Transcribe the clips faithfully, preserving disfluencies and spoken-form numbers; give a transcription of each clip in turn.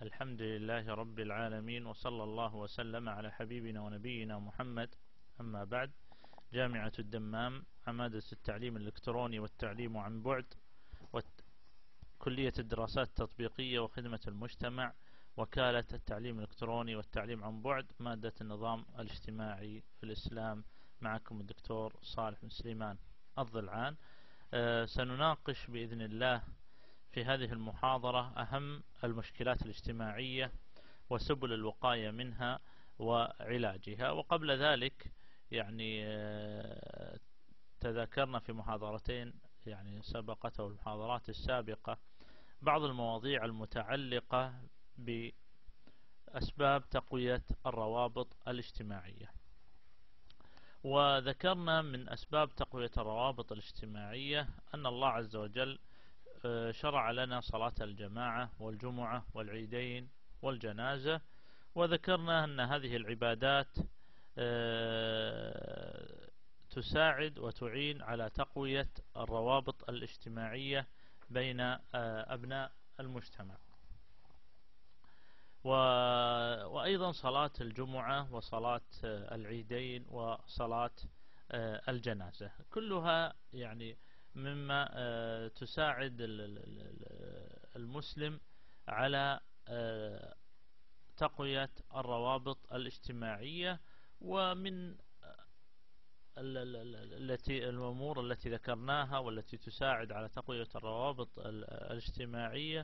الحمد لله رب العالمين، وصلى الله وسلم على حبيبنا ونبينا محمد. أما بعد، جامعة الدمام، عمادة التعليم الإلكتروني والتعليم عن بعد، كلية الدراسات التطبيقية وخدمة المجتمع، وكالة التعليم الإلكتروني والتعليم عن بعد، مادة النظام الاجتماعي في الإسلام. معكم الدكتور صالح بن سليمان الضلعان. أه سنناقش بإذن الله في هذه المحاضرة أهم المشكلات الاجتماعية وسبل الوقاية منها وعلاجها. وقبل ذلك يعني تذكرنا في محاضرتين يعني سبقت أو المحاضرات السابقة بعض المواضيع المتعلقة بأسباب تقوية الروابط الاجتماعية. وذكرنا من أسباب تقوية الروابط الاجتماعية أن الله عز وجل شرع لنا صلاة الجماعة والجمعة والعيدين والجنازة، وذكرنا أن هذه العبادات تساعد وتعين على تقوية الروابط الاجتماعية بين أبناء المجتمع. وأيضا صلاة الجمعة وصلاة العيدين وصلاة الجنازة كلها يعني مما تساعد المسلم على تقوية الروابط الاجتماعية. ومن التي الأمور التي ذكرناها والتي تساعد على تقوية الروابط الاجتماعية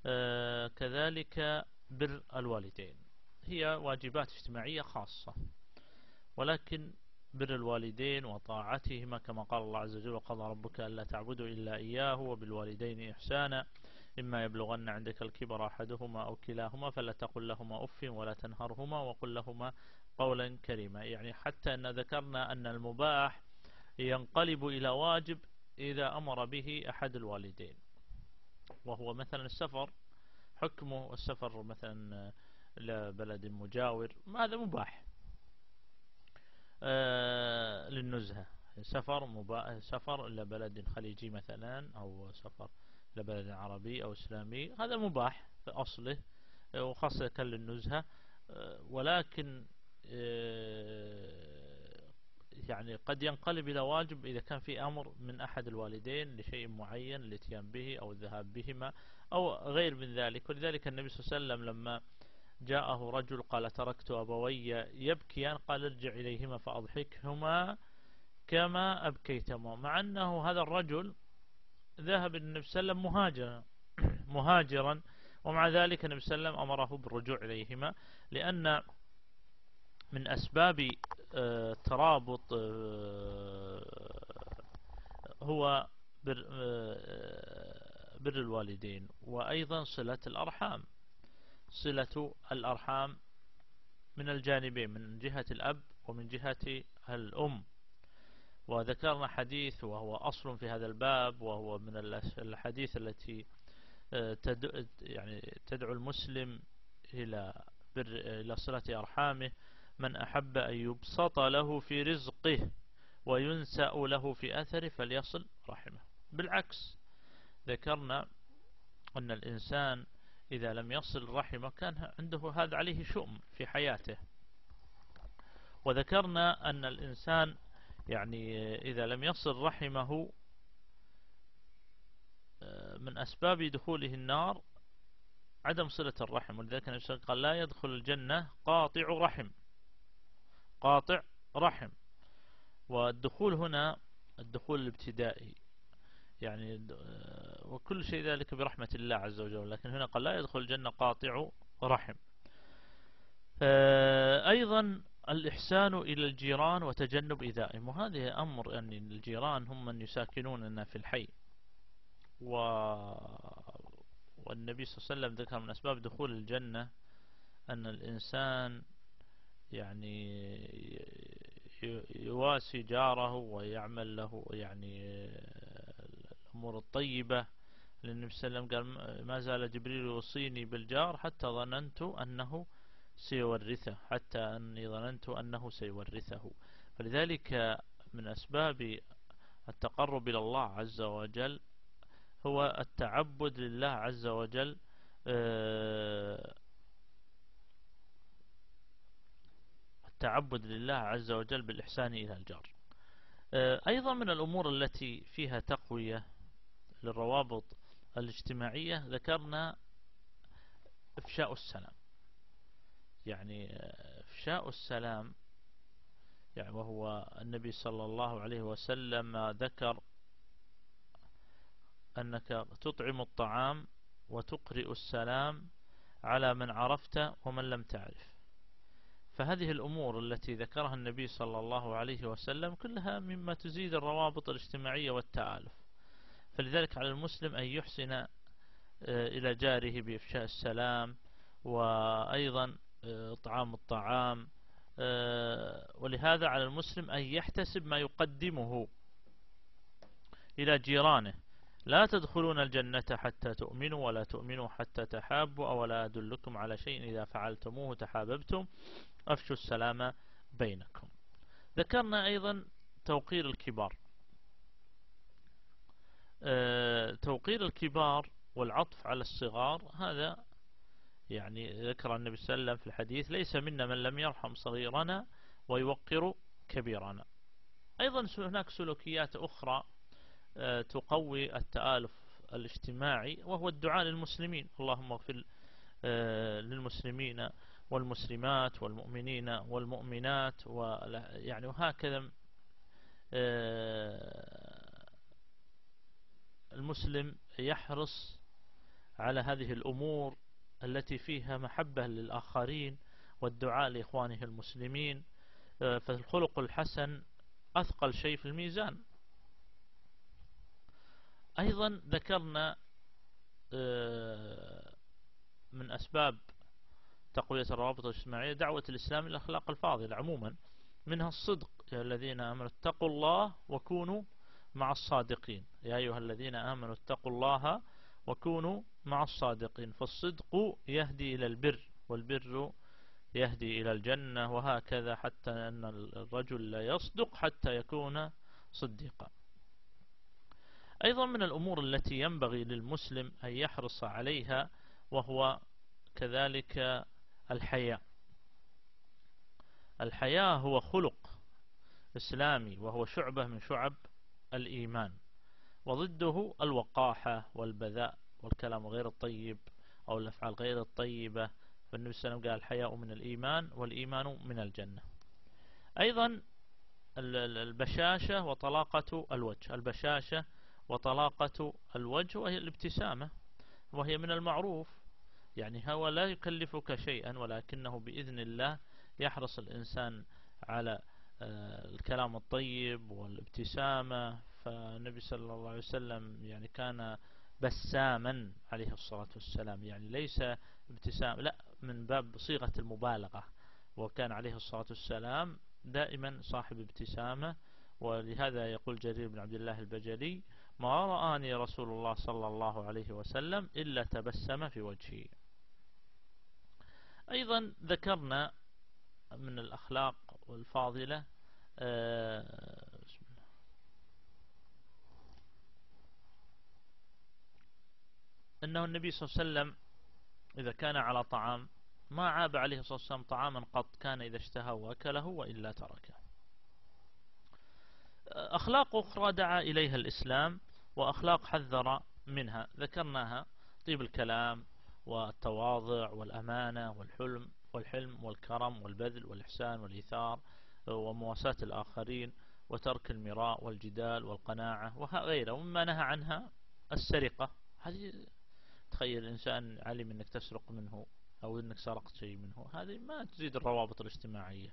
كذلك بر الوالدين. هي واجبات اجتماعية خاصة، ولكن بر الوالدين وطاعتهما كما قال الله عز وجل: وقضى ربك ألا تعبدوا إلا إياه وبالوالدين إحسانا إما يبلغن عندك الكبر أحدهما أو كلاهما فلا تقل لهما أف ولا تنهرهما وقل لهما قولا كريما. يعني حتى أن ذكرنا أن المباح ينقلب إلى واجب إذا أمر به أحد الوالدين، وهو مثلا السفر. حكمه السفر مثلا لبلد مجاور، هذا مباح آه للنزهة. سفر مباح، سفر إلى بلد خليجي مثلا، أو سفر إلى بلد عربي أو إسلامي، هذا مباح في أصله وخاصة للنزهة. آه ولكن آه يعني قد ينقلب إلى واجب إذا كان في أمر من أحد الوالدين لشيء معين، الاتيان به أو الذهاب بهما أو غير من ذلك. ولذلك النبي صلى الله عليه وسلم لما جاءه رجل قال: تركت أبوي يبكيان، قال: ارجع إليهما فأضحكهما كما أبكيتما. مع أنه هذا الرجل ذهب النبي صلى الله عليه وسلم مهاجرا مهاجرا ومع ذلك النبي صلى الله عليه وسلم أمره بالرجوع إليهما، لأن من أسباب الترابط هو بر, بر الوالدين، وأيضا صلة الأرحام. صلة الأرحام من الجانبين، من جهة الأب ومن جهة الأم. وذكرنا حديث وهو أصل في هذا الباب، وهو من الحديث التي تدعو يعني تدعو المسلم إلى بر إلى صلة أرحامه: من أحب أن يبسط له في رزقه وينسأ له في أثره فليصل رحمه. بالعكس، ذكرنا أن الإنسان إذا لم يصل رحمه كان عنده هذا عليه شؤم في حياته. وذكرنا أن الإنسان يعني إذا لم يصل رحمه من أسباب دخوله النار عدم صلة الرحم. ولذلك النبي قال: لا يدخل الجنة قاطع رحم. قاطع رحم. والدخول هنا الدخول الابتدائي يعني، وكل شيء ذلك برحمة الله عز وجل، لكن هنا قال: لا يدخل الجنة قاطع رحم. أيضا الإحسان إلى الجيران وتجنب إيذائهم، وهذه أمر أن يعني الجيران هم من يساكنوننا في الحي. و... والنبي صلى الله عليه وسلم ذكر من أسباب دخول الجنة أن الإنسان يعني يواسي جاره ويعمل له يعني الأمور الطيبة. لأن صلى الله عليه وسلم قال: ما زال جبريل يوصيني بالجار حتى ظننت أنه سيورثه حتى أني ظننت أنه سيورثه. فلذلك من أسباب التقرب إلى الله عز وجل هو التعبد لله عز وجل التعبد لله عز وجل بالإحسان إلى الجار. أيضا من الأمور التي فيها تقوية للروابط الاجتماعية ذكرنا إفشاء السلام. يعني إفشاء السلام يعني وهو النبي صلى الله عليه وسلم ذكر أنك تطعم الطعام وتقرئ السلام على من عرفت ومن لم تعرف. فهذه الأمور التي ذكرها النبي صلى الله عليه وسلم كلها مما تزيد الروابط الاجتماعية والتآلف. فلذلك على المسلم أن يحسن إلى جاره بإفشاء السلام، وأيضا إطعام الطعام. ولهذا على المسلم أن يحتسب ما يقدمه إلى جيرانه. لا تدخلون الجنة حتى تؤمنوا ولا تؤمنوا حتى تحابوا أولا أدلكم على شيء إذا فعلتموه تحاببتم أفشوا السلام بينكم. ذكرنا أيضا توقير الكبار. أه توقير الكبار والعطف على الصغار، هذا يعني ذكر النبي صلى الله عليه وسلم في الحديث: ليس منا من لم يرحم صغيرنا ويوقر كبيرنا. أيضا هناك سلوكيات أخرى أه تقوي التآلف الاجتماعي، وهو الدعاء للمسلمين: اللهم اغفر أه للمسلمين والمسلمات والمؤمنين والمؤمنات، ويعني وهكذا. المسلم يحرص على هذه الأمور التي فيها محبة للآخرين والدعاء لإخوانه المسلمين. فالخلق الحسن أثقل شيء في الميزان. أيضا ذكرنا من أسباب تقوية الروابط الاجتماعية دعوة الإسلام إلى الأخلاق الفاضلة عموما، منها الصدق: يا الذين آمنوا اتقوا الله وكونوا مع الصادقين. يا أيها الذين آمنوا اتقوا الله وكونوا مع الصادقين. فالصدق يهدي إلى البر، والبر يهدي إلى الجنة، وهكذا، حتى أن الرجل لا يصدق حتى يكون صديقا. أيضا من الأمور التي ينبغي للمسلم أن يحرص عليها وهو كذلك الحياء. الحياء هو خلق إسلامي، وهو شعبة من شعب الإيمان، وضده الوقاحة والبذاء والكلام غير الطيب أو الأفعال غير الطيبة. فالنبي صلى الله عليه وسلم قال: الحياء من الإيمان والإيمان من الجنة. أيضا البشاشة وطلاقة الوجه. البشاشة وطلاقة الوجه وهي الابتسامة، وهي من المعروف. يعني هو لا يكلفك شيئا، ولكنه بإذن الله يحرص الإنسان على الكلام الطيب والابتسامة. فالنبي صلى الله عليه وسلم يعني كان بساما عليه الصلاة والسلام، يعني ليس ابتسام، لا، من باب صيغة المبالغة. وكان عليه الصلاة والسلام دائما صاحب ابتسامة. ولهذا يقول جرير بن عبد الله البجلي: ما رآني رسول الله صلى الله عليه وسلم إلا تبسم في وجهي. أيضا ذكرنا من الأخلاق الفاضلة أنه النبي صلى الله عليه وسلم إذا كان على طعام ما عاب عليه الصلاة والسلام طعاما قط، كان إذا اشتهى وأكله وإلا تركه. أخلاق أخرى دعا إليها الإسلام، وأخلاق حذر منها ذكرناها: طيب الكلام والتواضع والأمانة والحلم والحلم والكرم والبذل والإحسان والإيثار ومواساة الآخرين وترك المراء والجدال والقناعة وغيرها. ومما نهى عنها السرقة. هذه تخيل الإنسان علم أنك تسرق منه أو أنك سرقت شيء منه، هذه ما تزيد الروابط الاجتماعية،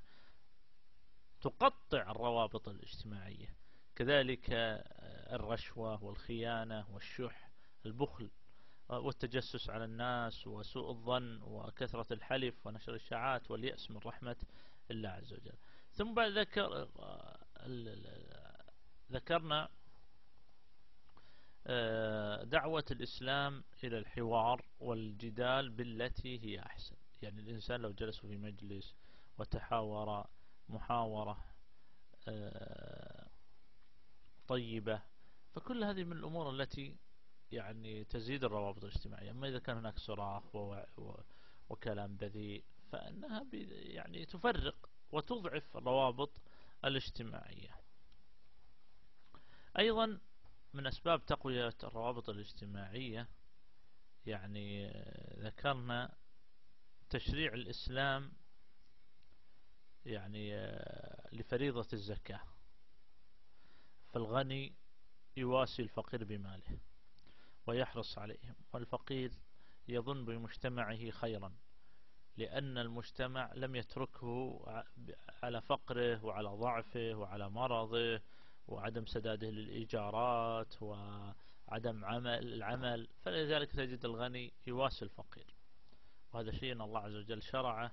تقطع الروابط الاجتماعية. كذلك الرشوة والخيانة والشح، البخل والتجسس على الناس وسوء الظن وكثرة الحلف ونشر الشائعات واليأس من رحمة الله عز وجل. ثم بعد ذكر ذكرنا دعوة الإسلام إلى الحوار والجدال بالتي هي أحسن. يعني الإنسان لو جلسوا في مجلس وتحاور محاورة طيبة، فكل هذه من الأمور التي يعني تزيد الروابط الاجتماعية. أما إذا كان هناك صراخ وكلام بذيء فإنها يعني تفرق وتضعف الروابط الاجتماعية. أيضا من أسباب تقوية الروابط الاجتماعية يعني ذكرنا تشريع الإسلام يعني لفريضة الزكاة، فالغني يواسي الفقير بماله ويحرص عليهم، والفقير يظن بمجتمعه خيرا، لأن المجتمع لم يتركه على فقره وعلى ضعفه وعلى مرضه وعدم سداده للإيجارات وعدم عمل العمل، فلذلك تجد الغني يواسي الفقير. وهذا شيء الله عز وجل شرعه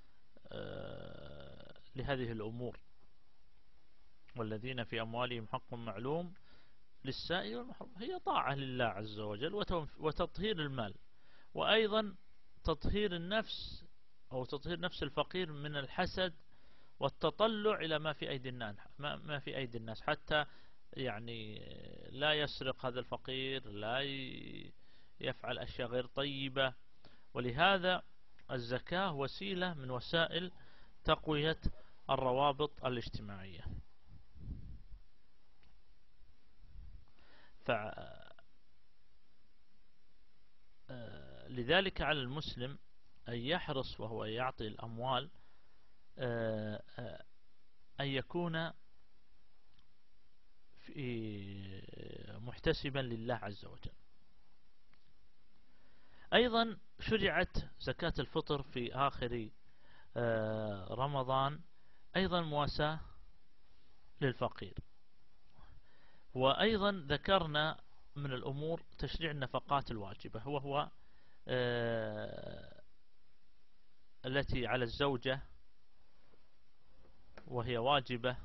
لهذه الأمور، والذين في أموالهم حق معلوم للسائل والمحروم، هي طاعة لله عز وجل وتطهير المال، وأيضا تطهير النفس أو تطهير نفس الفقير من الحسد والتطلع إلى ما في أيدي الناس ما في أيدي الناس، حتى يعني لا يسرق هذا الفقير، لا يفعل أشياء غير طيبة. ولهذا الزكاة وسيلة من وسائل تقوية الروابط الاجتماعية. لذلك على المسلم أن يحرص وهو يعطي الأموال أن يكون محتسبا لله عز وجل. أيضا شرعت زكاة الفطر في آخر رمضان أيضا مواساة للفقير. وأيضا ذكرنا من الأمور تشريع النفقات الواجبة، وهو التي على الزوجة وهي واجبة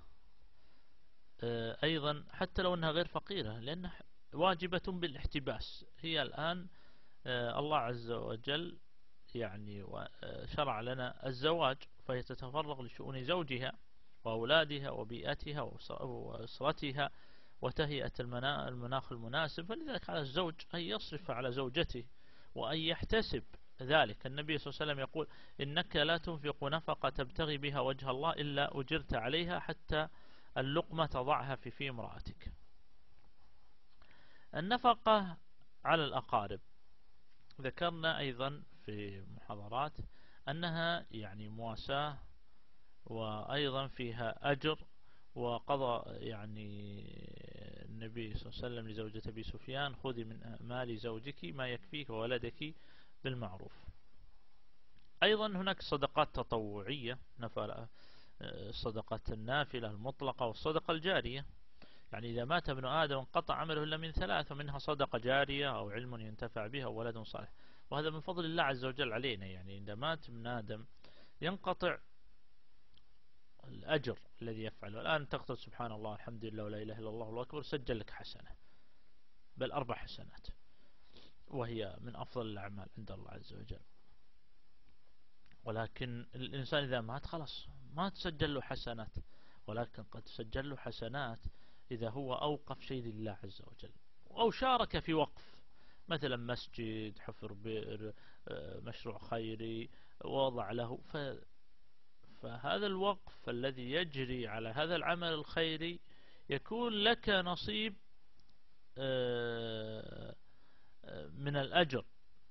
أيضا حتى لو أنها غير فقيرة، لأنها واجبة بالاحتباس. هي الآن الله عز وجل يعني شرع لنا الزواج، فهي تتفرغ لشؤون زوجها وأولادها وبيئتها وأسرتها وتهيئة المناخ المناسب، فلذلك على الزوج أن يصرف على زوجته وأن يحتسب ذلك. النبي صلى الله عليه وسلم يقول: إنك لا تنفق نفقة تبتغي بها وجه الله إلا أجرت عليها حتى اللقمة تضعها في في امرأتك. النفقة على الأقارب ذكرنا أيضا في محاضرات أنها يعني مواساة، وأيضا فيها أجر. وقضى يعني النبي صلى الله عليه وسلم لزوجة أبي سفيان: خذي من مال زوجك ما يكفيك وولدك بالمعروف. أيضا هناك صدقات تطوعية، الصدقة النافلة المطلقة والصدقة الجارية. يعني إذا مات ابن آدم انقطع عمله إلا من ثلاث، ومنها صدقة جارية أو علم ينتفع به أو ولد صالح، وهذا من فضل الله عز وجل علينا. يعني إذا مات ابن آدم ينقطع الأجر الذي يفعله. الآن تقول سبحان الله الحمد لله ولا إله إلا الله والله أكبر، سجل لك حسنة، بل أربع حسنات، وهي من أفضل الأعمال عند الله عز وجل. ولكن الإنسان إذا مات خلاص ما تسجل له حسنات، ولكن قد تسجل له حسنات إذا هو أوقف شيء لله عز وجل، أو شارك في وقف، مثلا مسجد، حفر بئر، مشروع خيري وضع له، ف فهذا الوقف الذي يجري على هذا العمل الخيري يكون لك نصيب من الأجر.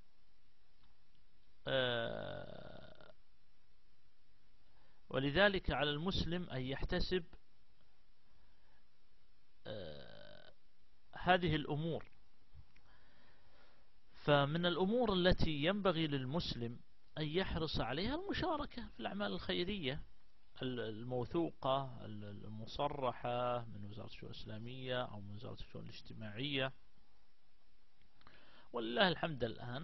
ولذلك على المسلم أن يحتسب هذه الأمور. فمن الأمور التي ينبغي للمسلم أن يحرص عليها المشاركة في الأعمال الخيرية الموثوقة المصرحة من وزارة الشؤون الإسلامية أو من وزارة الشؤون الاجتماعية. ولله الحمد الآن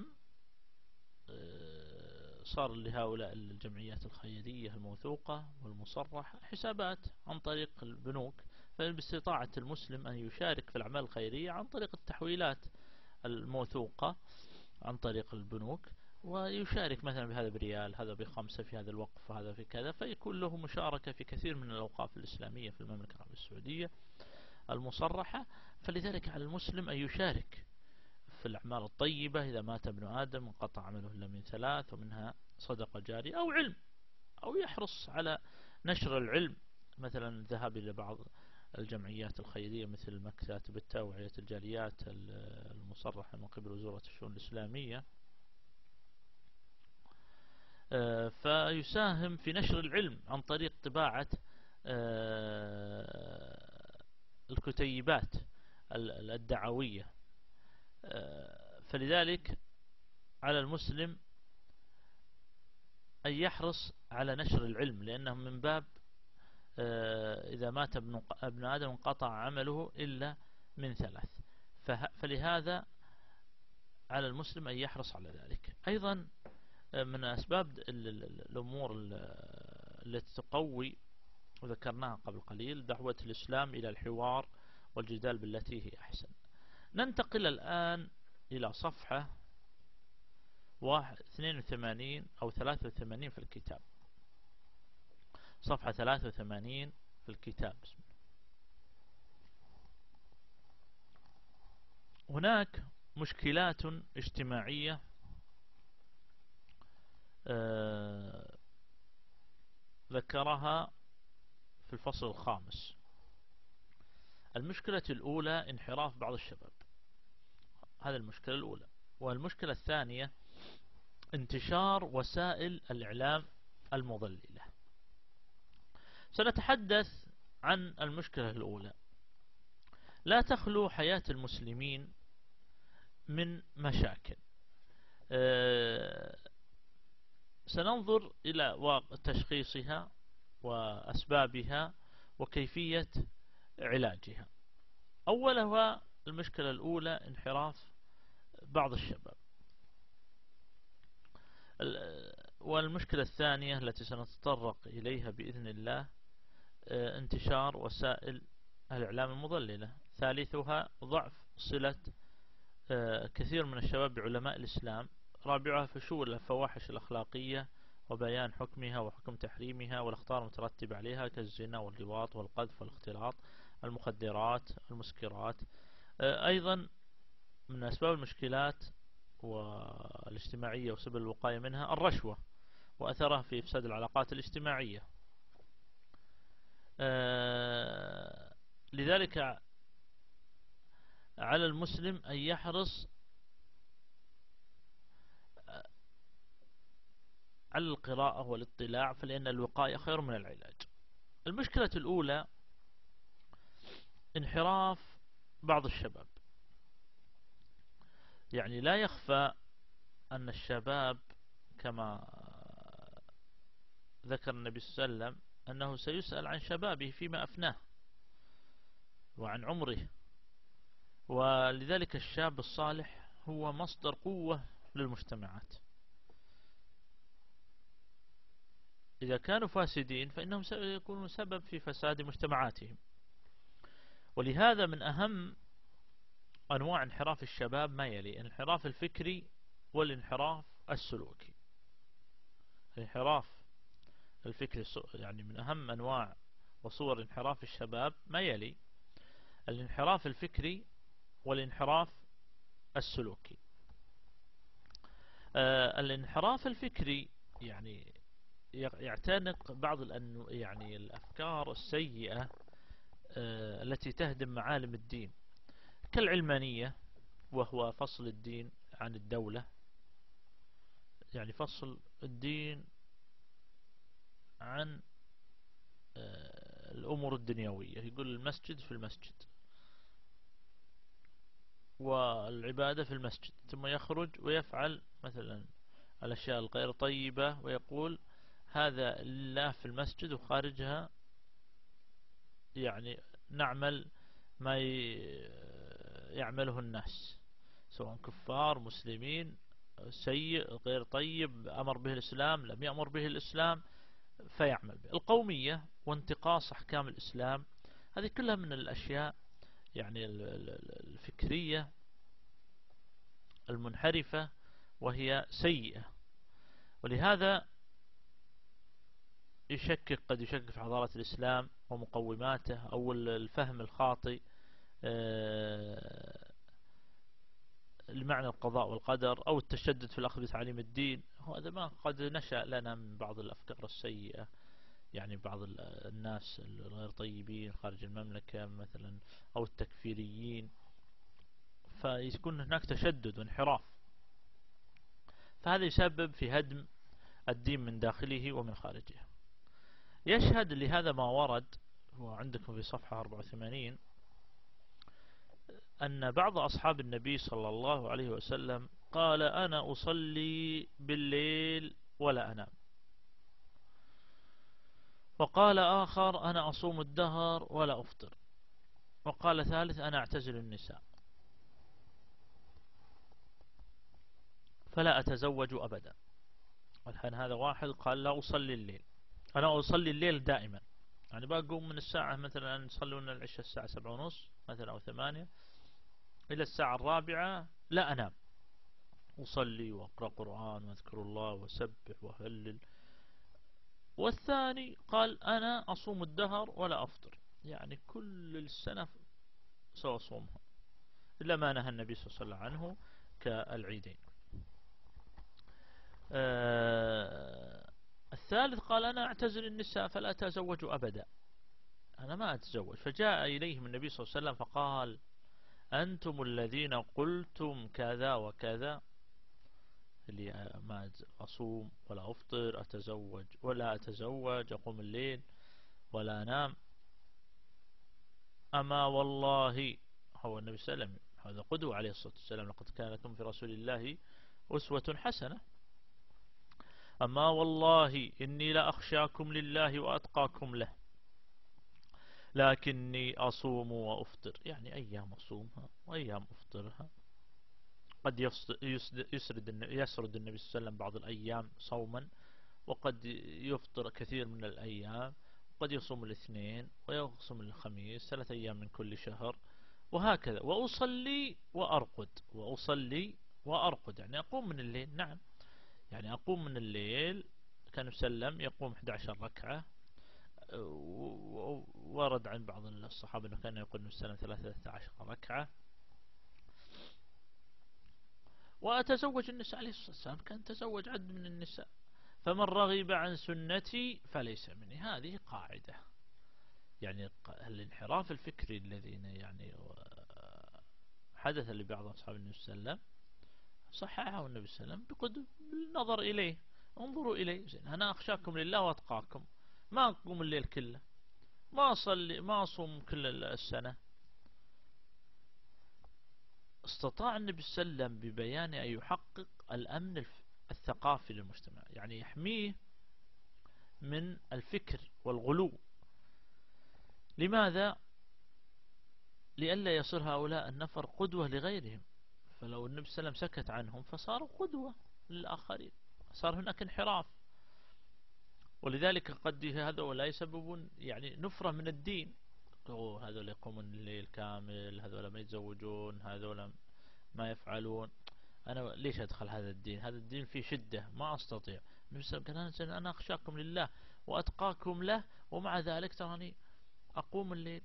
صار لهؤلاء الجمعيات الخيرية الموثوقة والمصرحة حسابات عن طريق البنوك، فباستطاعة المسلم أن يشارك في الأعمال الخيرية عن طريق التحويلات الموثوقة عن طريق البنوك، ويشارك مثلا بهذا بريال، هذا بخمسة في هذا الوقف، وهذا في كذا، فيكون له مشاركة في كثير من الأوقاف الإسلامية في المملكة العربية السعودية المصرحة. فلذلك على المسلم أن يشارك في الأعمال الطيبة. إذا مات ابن آدم انقطع عمله إلا من ثلاث، ومنها صدقة جارية أو علم، أو يحرص على نشر العلم، مثلا الذهاب إلى بعض الجمعيات الخيرية مثل مكاتب التوعية الجاليات المصرحة من قبل وزارة الشؤون الإسلامية، فيساهم في نشر العلم عن طريق طباعة الكتيبات الدعوية. فلذلك على المسلم أن يحرص على نشر العلم، لأنه من باب إذا مات ابن آدم انقطع عمله إلا من ثلاث، فلهذا على المسلم أن يحرص على ذلك. أيضا من أسباب الأمور التي تقوي وذكرناها قبل قليل دعوة الإسلام إلى الحوار والجدال بالتي هي أحسن. ننتقل الآن إلى صفحة اثنين وثمانين أو ثلاثة وثمانين في الكتاب، صفحة ثلاثة وثمانين في الكتاب. هناك مشكلات اجتماعية آه ذكرها في الفصل الخامس. المشكلة الأولى انحراف بعض الشباب، هذه المشكلة الأولى. والمشكلة الثانية انتشار وسائل الإعلام المضللة. سنتحدث عن المشكلة الأولى. لا تخلو حياة المسلمين من مشاكل. أه سننظر إلى تشخيصها وأسبابها وكيفية علاجها. أولها المشكلة الأولى انحراف بعض الشباب، والمشكلة الثانية التي سنتطرق إليها بإذن الله انتشار وسائل الإعلام المضللة. ثالثها ضعف صلة كثير من الشباب بعلماء الإسلام. رابعها فشو الفواحش الأخلاقية وبيان حكمها وحكم تحريمها والأخطار المترتبة عليها كالزنا واللواط والقذف والاختلاط، المخدرات، المسكرات. أيضا من أسباب المشكلات والاجتماعية وسبل الوقاية منها الرشوة وأثرها في إفساد العلاقات الاجتماعية. لذلك على المسلم أن يحرص على القراءة والاطلاع، فلأن الوقاية خير من العلاج. المشكلة الأولى انحراف بعض الشباب. يعني لا يخفى أن الشباب كما ذكر النبي صلى الله عليه وسلم أنه سيسأل عن شبابه فيما أفناه وعن عمره، ولذلك الشاب الصالح هو مصدر قوة للمجتمعات. إذا كانوا فاسدين فإنهم سيكونون سبب في فساد مجتمعاتهم. ولهذا من أهم أنواع انحراف الشباب ما يلي: الانحراف الفكري والانحراف السلوكي. الانحراف الفكري يعني من أهم أنواع وصور انحراف الشباب ما يلي: الانحراف الفكري والانحراف السلوكي. آه الانحراف الفكري يعني يعتنق بعض يعني الأفكار السيئة آه التي تهدم معالم الدين، كالعلمانية، وهو فصل الدين عن الدولة، يعني فصل الدين عن آه الأمور الدنيوية. يقول المسجد في المسجد والعبادة في المسجد، ثم يخرج ويفعل مثلا الأشياء الغير طيبة ويقول هذا لله في المسجد وخارجها يعني نعمل ما يعمله الناس، سواء كفار مسلمين، سيء غير طيب، أمر به الإسلام لم يأمر به الإسلام فيعمل به. القومية وانتقاص أحكام الإسلام، هذه كلها من الأشياء يعني الفكرية المنحرفة وهي سيئة. ولهذا يشكك قد يشكك في حضارة الإسلام ومقوماته، أو الفهم الخاطئ لمعنى القضاء والقدر، أو التشدد في الأخذ بتعاليم الدين. هذا ما قد نشأ لنا من بعض الأفكار السيئة يعني بعض الناس الغير طيبين خارج المملكة مثلا أو التكفيريين، فيكون هناك تشدد وانحراف، فهذا يسبب في هدم الدين من داخله ومن خارجه. يشهد لهذا ما ورد وعندكم في صفحة أربعة وثمانين أن بعض أصحاب النبي صلى الله عليه وسلم قال أنا أصلي بالليل ولا أنام، وقال آخر أنا أصوم الدهر ولا أفطر، وقال ثالث أنا أعتزل النساء فلا أتزوج أبدا. والحين هذا واحد قال لا أصلي الليل، أنا أصلي الليل دائما، يعني بقوم من الساعة مثلا نصلون العشاء الساعة سبعة ونص مثلا أو ثمانية إلى الساعة الرابعة لا أنام، أصلي وأقرأ قرآن وأذكر الله وسبح وهلل. والثاني قال أنا أصوم الدهر ولا أفطر، يعني كل السنة سأصومها إلا ما نهى النبي صلى الله عليه وسلم عنه كالعيدين. آه الثالث قال أنا أعتزل النساء فلا أتزوج أبدا، أنا ما أتزوج. فجاء إليهم النبي صلى الله عليه وسلم فقال أنتم الذين قلتم كذا وكذا، اللي ما أصوم ولا أفطر، أتزوج ولا أتزوج، أقوم الليل ولا أنام. أما والله، هو النبي صلى الله عليه وسلم هذا قدوة عليه الصلاة والسلام، لقد كان لكم في رسول الله أسوة حسنة. أما والله إني لأخشاكم لله وأتقاكم له، لكني أصوم وأفطر، يعني أيام أصومها وأيام أفطرها. قد يسرد يسرد النبي صلى الله عليه وسلم بعض الأيام صوما، وقد يفطر كثير من الأيام، قد يصوم الاثنين ويصوم الخميس، ثلاث أيام من كل شهر، وهكذا. وأصلي وأرقد، وأصلي وأرقد يعني أقوم من الليل، نعم، يعني أقوم من الليل. كان يسلم يقوم أحد عشر ركعة، ورد عن بعض الصحابة أنه كان يقول السلام ثلاثة عشر ركعة. وأتزوج النساء عليه الصلاة والسلام، كان تزوج عدد من النساء. فمن رغب عن سنتي فليس مني، هذه قاعدة. يعني الانحراف الفكري الذين يعني حدث لبعض أصحاب النبي صلى الله عليه وسلم صححه النبي صلى الله عليه وسلم بالنظر إليه، انظروا إليه، أنا أخشاكم لله وأتقاكم، ما أقوم الليل كله، ما أصلي، ما أصوم كل السنة. استطاع النبي صلى الله عليه وسلم ببيان أن يحقق الأمن الثقافي للمجتمع، يعني يحميه من الفكر والغلو. لماذا؟ لئلا يصير هؤلاء النفر قدوة لغيرهم، فلو النبي صلى الله عليه وسلم سكت عنهم فصاروا قدوة للآخرين، صار هناك انحراف. ولذلك قد هذول يسببون يعني نفرة من الدين، هذول يقومون الليل كامل، هذول ما يتزوجون، هذول ما يفعلون، أنا ليش أدخل هذا الدين؟ هذا الدين فيه شدة ما أستطيع. النبي صلى الله عليه وسلم قال أنا أخشاكم لله وأتقاكم له، ومع ذلك تراني أقوم الليل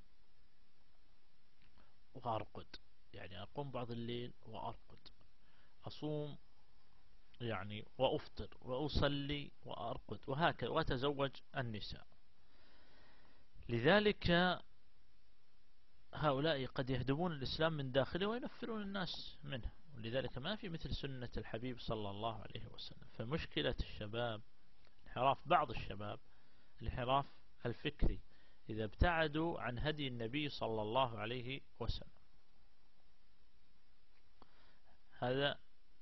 وأرقد، يعني أقوم بعض الليل وأرقد، أصوم يعني وأفطر، وأصلي وأرقد، وهكذا، وأتزوج النساء. لذلك هؤلاء قد يهدمون الإسلام من داخله وينفرون الناس منه، ولذلك ما في مثل سنة الحبيب صلى الله عليه وسلم. فمشكلة الشباب، انحراف بعض الشباب، الانحراف الفكري، إذا ابتعدوا عن هدي النبي صلى الله عليه وسلم. هذا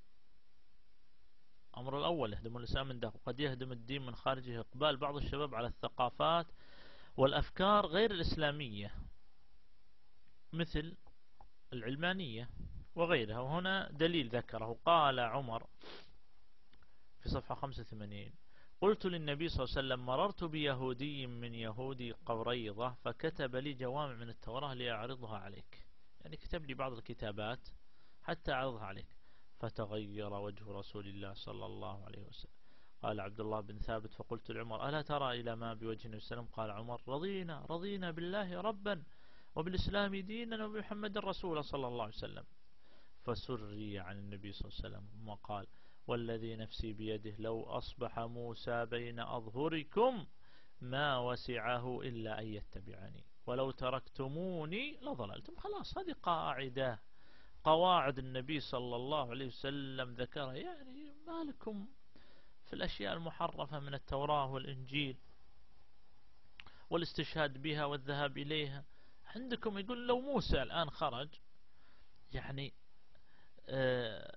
أمر الأول، يهدم الإسلام من داخل. قد يهدم الدين من خارجه، إقبال بعض الشباب على الثقافات والأفكار غير الإسلامية مثل العلمانية وغيرها. وهنا دليل ذكره، قال عمر في صفحة خمسة وثمانين قلت للنبي صلى الله عليه وسلم مررت بيهودي من يهودي قريظة فكتب لي جوامع من التوراة لأعرضها عليك، يعني كتب لي بعض الكتابات حتى أعرضها عليك. فتغير وجه رسول الله صلى الله عليه وسلم. قال عبد الله بن ثابت فقلت لعمر ألا ترى إلى ما بوجه النبي صلى الله عليه وسلم؟ قال عمر رضينا رضينا بالله ربا وبالإسلام دينا وبمحمد رسولا صلى الله عليه وسلم. فسري عن النبي صلى الله عليه وسلم وقال والذي نفسي بيده لو أصبح موسى بين أظهركم ما وسعه إلا أن يتبعني ولو تركتموني لضللتم. خلاص هذه قاعدة قواعد النبي صلى الله عليه وسلم ذكرها. يعني ما لكم في الأشياء المحرفة من التوراة والإنجيل والاستشهاد بها والذهاب إليها؟ عندكم يقول لو موسى الآن خرج يعني آه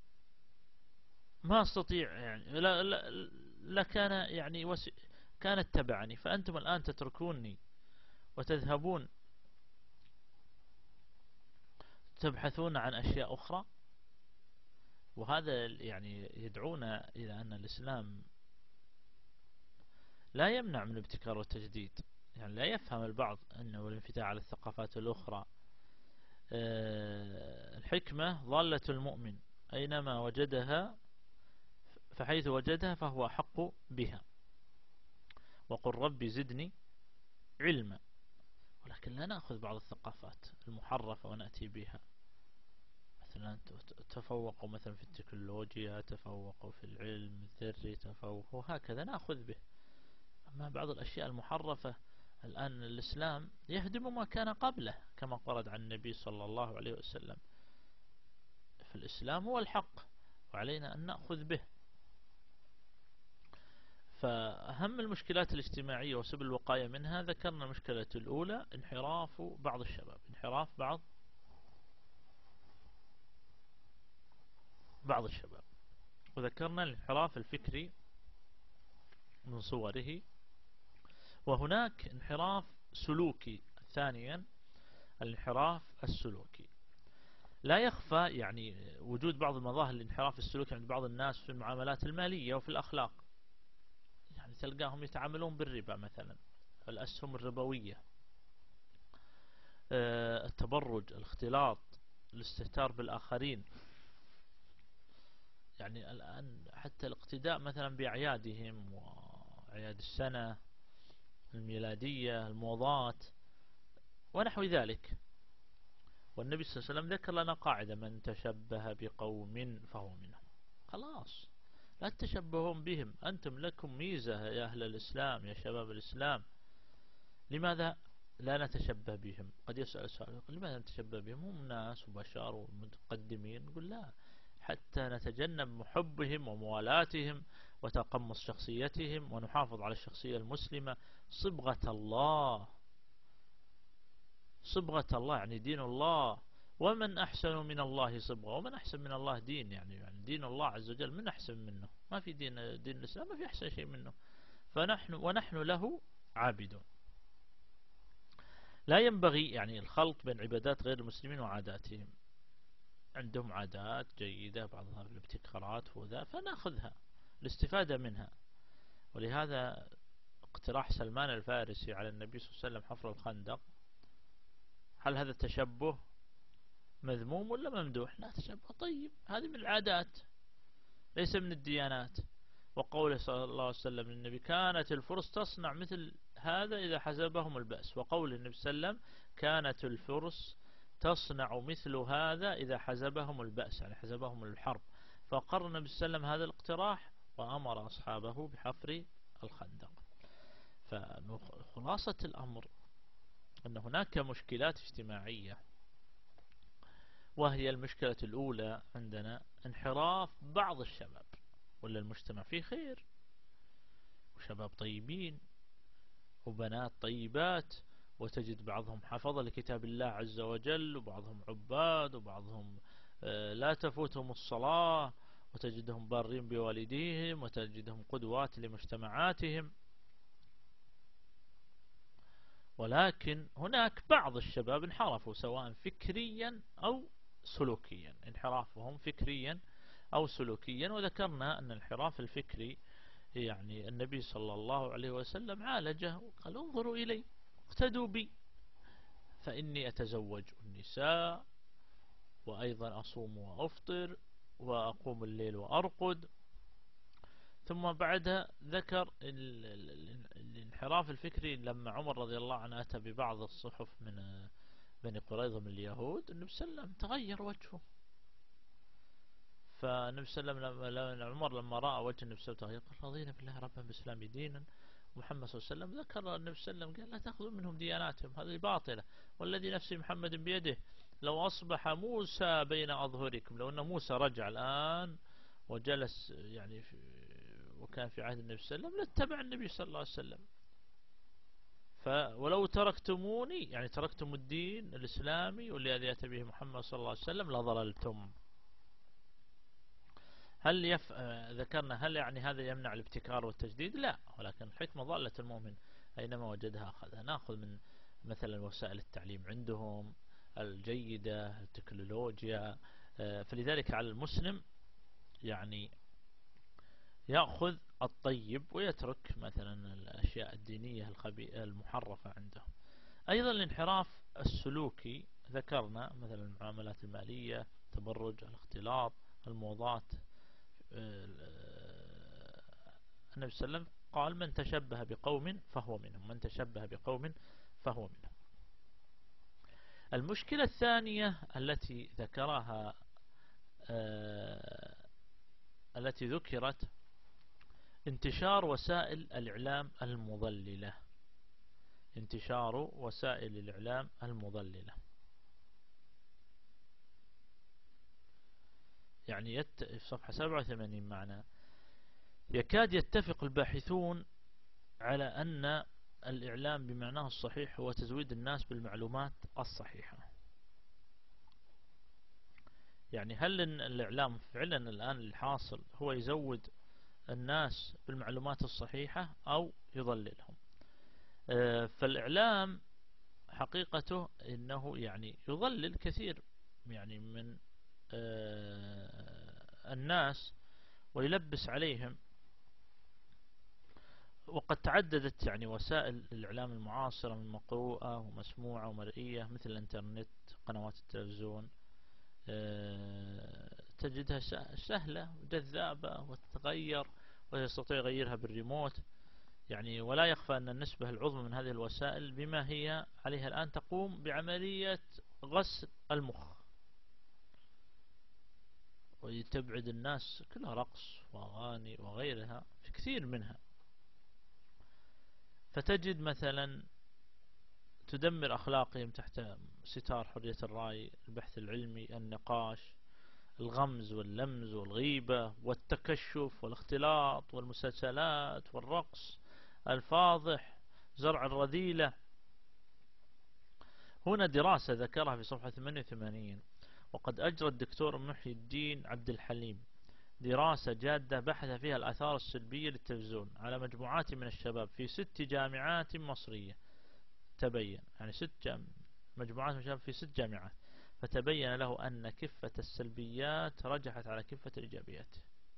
ما استطيع يعني لا لا لا كان يعني وس كان اتبعني، فأنتم الآن تتركوني وتذهبون تبحثون عن أشياء أخرى. وهذا يعني يدعونا إلى أن الإسلام لا يمنع من الابتكار والتجديد. يعني لا يفهم البعض أنه الانفتاح على الثقافات الأخرى. الحكمة ضالة المؤمن أينما وجدها، فحيث وجدها فهو أحق بها. وقل ربي زدني علما. ولكن لا نأخذ بعض الثقافات المحرفة ونأتي بها. مثلا تفوقوا مثلا في التكنولوجيا، تفوقوا في العلم الذري، تفوقوا هكذا نأخذ به. أما بعض الأشياء المحرفة الآن الإسلام يهدم ما كان قبله كما ورد عن النبي صلى الله عليه وسلم. فالإسلام هو الحق وعلينا أن نأخذ به. فأهم المشكلات الاجتماعية وسبل الوقاية منها ذكرنا المشكلة الأولى انحراف بعض الشباب، انحراف بعض بعض الشباب، وذكرنا الانحراف الفكري من صوره. وهناك انحراف سلوكي ثانيا، الانحراف السلوكي. لا يخفى يعني وجود بعض المظاهر الانحراف السلوكي عند بعض الناس في المعاملات المالية وفي الأخلاق. يعني تلقاهم يتعاملون بالربا مثلا، الأسهم الربوية، التبرج، الاختلاط، الاستهتار بالآخرين. يعني الآن حتى الاقتداء مثلا بأعيادهم وأعياد السنة الميلادية، الموضات ونحو ذلك. والنبي صلى الله عليه وسلم ذكر لنا قاعدة: من تشبه بقوم فهو منهم. خلاص لا تتشبهون بهم، أنتم لكم ميزة يا أهل الإسلام يا شباب الإسلام. لماذا لا نتشبه بهم؟ قد يسأل سؤال: لماذا نتشبه بهم؟ هم ناس وبشر ومتقدمين. نقول لا، حتى نتجنب محبهم وموالاتهم وتقمص شخصيتهم، ونحافظ على الشخصية المسلمة. صبغة الله، صبغة الله يعني دين الله. ومن أحسن من الله صبغة، ومن أحسن من الله دين. يعني, يعني دين الله عز وجل من أحسن منه؟ ما في دين، دين الإسلام ما في أحسن شيء منه. فنحن ونحن له عابدون. لا ينبغي يعني الخلط بين عبادات غير المسلمين وعاداتهم. عندهم عادات جيدة، بعضها الابتكارات وذا، فنأخذها الاستفادة منها. ولهذا اقتراح سلمان الفارسي على النبي صلى الله عليه وسلم حفر الخندق، هل هذا تشبه مذموم ولا ممدوح؟ لا، تشبه طيب، هذه من العادات ليس من الديانات. وقوله صلى الله عليه وسلم للنبي: كانت الفرس تصنع مثل هذا إذا حزبهم البأس. وقول النبي صلى الله عليه وسلم: كانت الفرس تصنع مثل هذا إذا حزبهم البأس، يعني حزبهم الحرب. فقرر النبي صلى الله عليه وسلم هذا الاقتراح وأمر أصحابه بحفر الخندق. فخلاصة الأمر أن هناك مشكلات اجتماعية، وهي المشكلة الأولى عندنا انحراف بعض الشباب. ولا المجتمع فيه خير وشباب طيبين وبنات طيبات، وتجد بعضهم حفظ لكتاب الله عز وجل، وبعضهم عباد، وبعضهم لا تفوتهم الصلاة، وتجدهم بارين بوالديهم، وتجدهم قدوات لمجتمعاتهم. ولكن هناك بعض الشباب انحرفوا سواء فكريا أو سلوكيا، انحرافهم فكريا أو سلوكيا. وذكرنا أن الانحراف الفكري يعني النبي صلى الله عليه وسلم عالجه وقال: انظروا إلي اقتدوا بي، فإني أتزوج النساء، وأيضا أصوم وأفطر، وأقوم الليل وأرقد. ثم بعدها ذكر الانحراف الفكري لما عمر رضي الله عنه أتى ببعض الصحف من بني قريظة من اليهود، النبي صلى الله عليه وسلم تغير وجهه. فالنبي صلى الله عليه وسلم عمر لما رأى وجه النبي صلى الله عليه وسلم تغير قال: رضينا بالله ربا بالإسلام دينا محمد صلى الله عليه وسلم ذكر النبي صلى الله عليه وسلم قال لا تأخذوا منهم دياناتهم هذه باطلة، والذي نفسي محمد بيده لو أصبح موسى بين أظهركم، لو أن موسى رجع الآن وجلس يعني في وكان في عهد النبي صلى الله عليه وسلم لاتبع النبي صلى الله عليه وسلم. ف ولو تركتموني يعني تركتم الدين الإسلامي والذي يأتي به محمد صلى الله عليه وسلم لضللتم. هل يف... ذكرنا هل يعني هذا يمنع الابتكار والتجديد؟ لا، ولكن الحكمة ضالة المؤمن أينما وجدها أخذها. نأخذ من مثلا وسائل التعليم عندهم الجيدة، التكنولوجيا، فلذلك على المسلم يعني يأخذ الطيب ويترك مثلا الأشياء الدينية المحرفة عنده. أيضا الانحراف السلوكي ذكرنا مثلا المعاملات المالية، تبرج، الاختلاط، الموضات. النبي صلى الله عليه وسلم قال من تشبه بقوم فهو منهم، من تشبه بقوم فهو منهم. المشكلة الثانية التي ذكرها التي ذكرت انتشار وسائل الإعلام المضللة، انتشار وسائل الإعلام المضللة. يعني يت... في صفحة سبعة وثمانين معنا يكاد يتفق الباحثون على أن الإعلام بمعناه الصحيح هو تزويد الناس بالمعلومات الصحيحة. يعني هل الإعلام فعلا الآن الحاصل هو يزود الناس بالمعلومات الصحيحة أو يضللهم؟ فالإعلام حقيقته إنه يعني يضلل كثير يعني من الناس ويلبس عليهم. وقد تعددت يعني وسائل الإعلام المعاصرة من مقروءة ومسموعة ومرئية مثل الانترنت، قنوات التلفزيون، تجدها سهلة وجذابة وتتغير ويستطيع يغيرها بالريموت يعني. ولا يخفى أن النسبة العظمى من هذه الوسائل بما هي عليها الآن تقوم بعملية غسل المخ ويتبعد الناس، كلها رقص وأغاني وغيرها في كثير منها. فتجد مثلا تدمر أخلاقهم تحت ستار حرية الرأي، البحث العلمي، النقاش، الغمز واللمز والغيبة والتكشف والاختلاط والمسلسلات والرقص الفاضح، زرع الرذيلة. هنا دراسة ذكرها في صفحة ثمانية وثمانين، وقد أجرى الدكتور محي الدين عبد الحليم دراسة جادة بحث فيها الآثار السلبية للتلفزيون على مجموعات من الشباب في ست جامعات مصرية. تبين يعني ست جام... مجموعات من الشباب في ست جامعات، فتبين له أن كفة السلبيات رجحت على كفة الإيجابيات.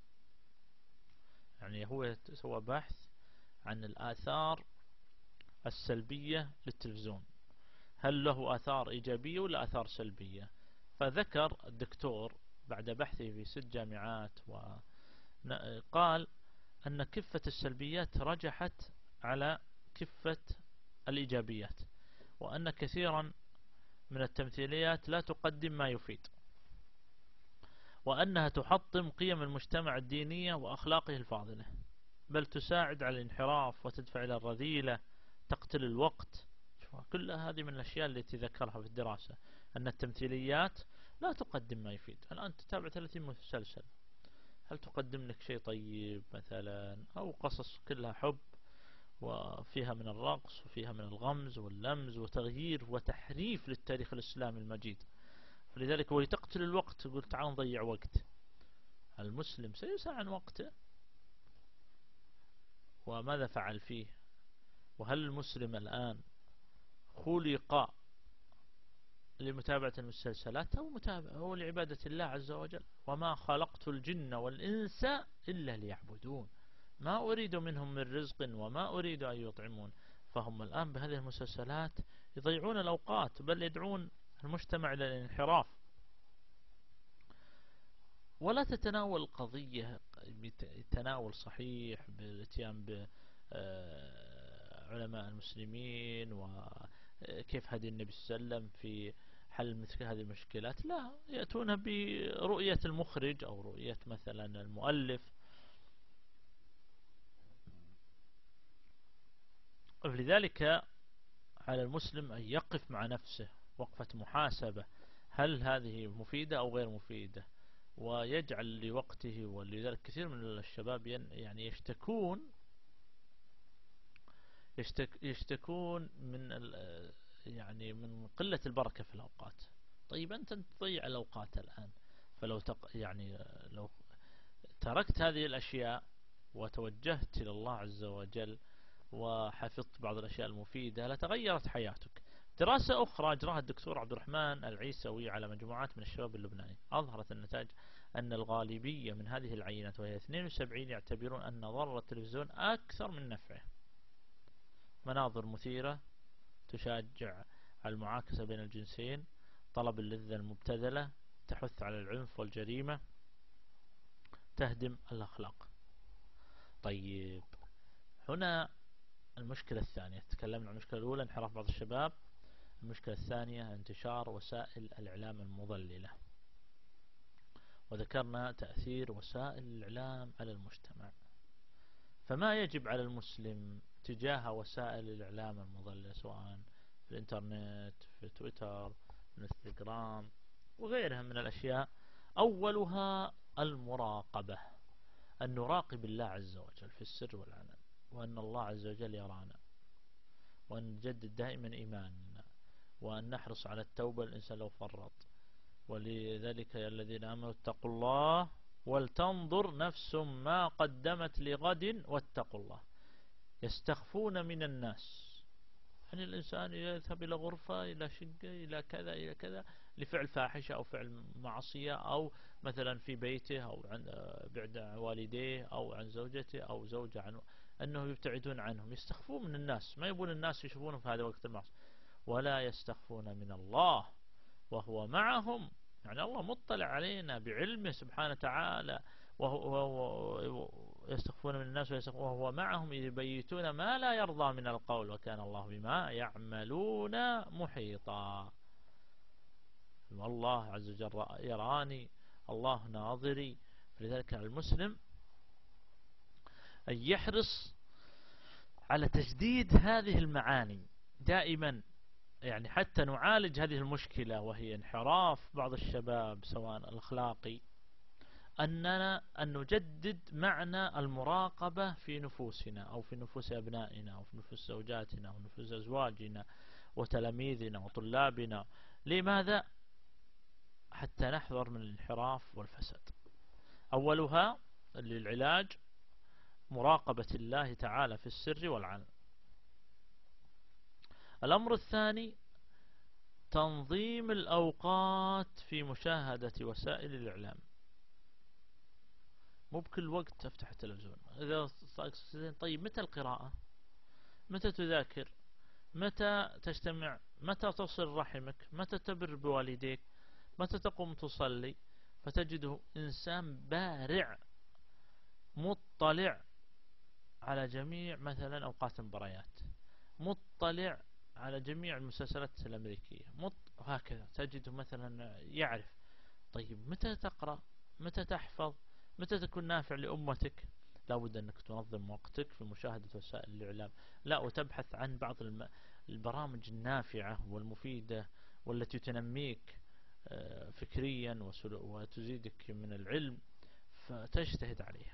يعني هو سوى بحث عن الآثار السلبية للتلفزيون، هل له آثار إيجابية ولا آثار سلبية؟ فذكر الدكتور بعد بحثه في ست جامعات وقال أن كفة السلبيات رجحت على كفة الإيجابيات، وأن كثيرا من التمثيليات لا تقدم ما يفيد، وأنها تحطم قيم المجتمع الدينية وأخلاقه الفاضلة، بل تساعد على الانحراف وتدفع إلى الرذيلة، تقتل الوقت. كل هذه من الأشياء التي ذكرها في الدراسة، أن التمثيليات لا تقدم ما يفيد. الآن تتابع ثلاثين مسلسل، هل تقدم لك شيء طيب مثلا؟ أو قصص كلها حب وفيها من الرقص وفيها من الغمز واللمز وتغيير وتحريف للتاريخ الإسلامي المجيد. فلذلك هو تقتل الوقت، يقول تعال نضيع وقت. المسلم سيسعى عن وقته، وماذا فعل فيه؟ وهل المسلم الآن خلق لمتابعة المسلسلات أو متابعة أو لعبادة الله عز وجل؟ وما خلقت الجن والإنس إلا ليعبدون ما أريد منهم من رزق وما أريد أن يطعمون. فهم الآن بهذه المسلسلات يضيعون الأوقات، بل يدعون المجتمع إلى الانحراف. ولا تتناول قضية تناول صحيح بالاتيان بعلماء المسلمين وكيف هدي النبي صلى الله عليه وسلم في حل مثل هذه المشكلات. لا، يأتون برؤية المخرج أو رؤية مثلا المؤلف. ولذلك على المسلم أن يقف مع نفسه وقفة محاسبة، هل هذه مفيدة أو غير مفيدة، ويجعل لوقته. ولذلك كثير من الشباب يعني يشتكون يشتك يشتكون من يعني من قلة البركة في الأوقات. طيب أنت تضيع الأوقات الآن، فلو تق يعني لو تركت هذه الأشياء وتوجهت إلى الله عز وجل وحفظت بعض الأشياء المفيدة لتغيرت حياتك. دراسة أخرى أجراها الدكتور عبد الرحمن العيسوي على مجموعات من الشباب اللبناني أظهرت النتائج أن الغالبية من هذه العينات وهي اثنين وسبعين يعتبرون أن ضرر التلفزيون أكثر من نفعه. مناظر مثيرة تشجع على المعاكسة بين الجنسين، طلب اللذة المبتذلة، تحث على العنف والجريمة، تهدم الأخلاق. طيب هنا المشكلة الثانية، تكلمنا عن المشكلة الأولى انحراف بعض الشباب، المشكلة الثانية انتشار وسائل الإعلام المضللة، وذكرنا تأثير وسائل الإعلام على المجتمع. فما يجب على المسلم تجاه وسائل الإعلام المضللة سواء في الإنترنت، في تويتر، في الانستغرام وغيرها من الأشياء؟ أولها المراقبة، أن نراقب الله عز وجل في السر والعلن، وأن الله عز وجل يرانا، وأن نجدد دائما إيماننا، وأن نحرص على التوبة الإنسان لو فرط. ولذلك يا الذين آمنوا اتقوا الله ولتنظر نفس ما قدمت لغد واتقوا الله. يستخفون من الناس، يعني الإنسان يذهب إلى غرفة، إلى شقة، إلى كذا إلى كذا لفعل فاحشة أو فعل معصية، أو مثلا في بيته أو عن بعد عن والديه أو عن زوجته أو زوجة عنه، أنه يبتعدون عنهم، يستخفون من الناس، ما يبون الناس يشوفونهم في هذا وقت المعصية. ولا يستخفون من الله وهو معهم، يعني الله مطلع علينا بعلمه سبحانه وتعالى، وهو يستخفون من الناس وهو معهم إذ يبيتون ما لا يرضى من القول وكان الله بما يعملون محيطا. والله عز وجل يراني، الله ناظري. فلذلك على المسلم أن يحرص على تجديد هذه المعاني دائما، يعني حتى نعالج هذه المشكلة وهي انحراف بعض الشباب سواء الأخلاقي، أننا أن نجدد معنى المراقبة في نفوسنا أو في نفوس أبنائنا أو في نفوس زوجاتنا أو نفوس أزواجنا وتلاميذنا وطلابنا. لماذا؟ حتى نحذر من الانحراف والفساد. أولها للعلاج مراقبة الله تعالى في السر والعلن. الأمر الثاني تنظيم الأوقات في مشاهدة وسائل الإعلام. مو بكل وقت تفتح التلفزيون. إذا طيب متى القراءة؟ متى تذاكر؟ متى تجتمع؟ متى تصل رحمك؟ متى تبر بوالديك؟ متى تقوم تصلي؟ فتجده إنسان بارع مطلع على جميع مثلا أوقات المباريات، مطلع على جميع المسلسلات الأمريكية، وهكذا تجده مثلا يعرف. طيب متى تقرأ؟ متى تحفظ؟ متى تكون نافع لأمتك؟ لابد أنك تنظم وقتك في مشاهدة وسائل الإعلام، لا وتبحث عن بعض البرامج النافعة والمفيدة والتي تنميك فكريا وتزيدك من العلم، فتجتهد عليها.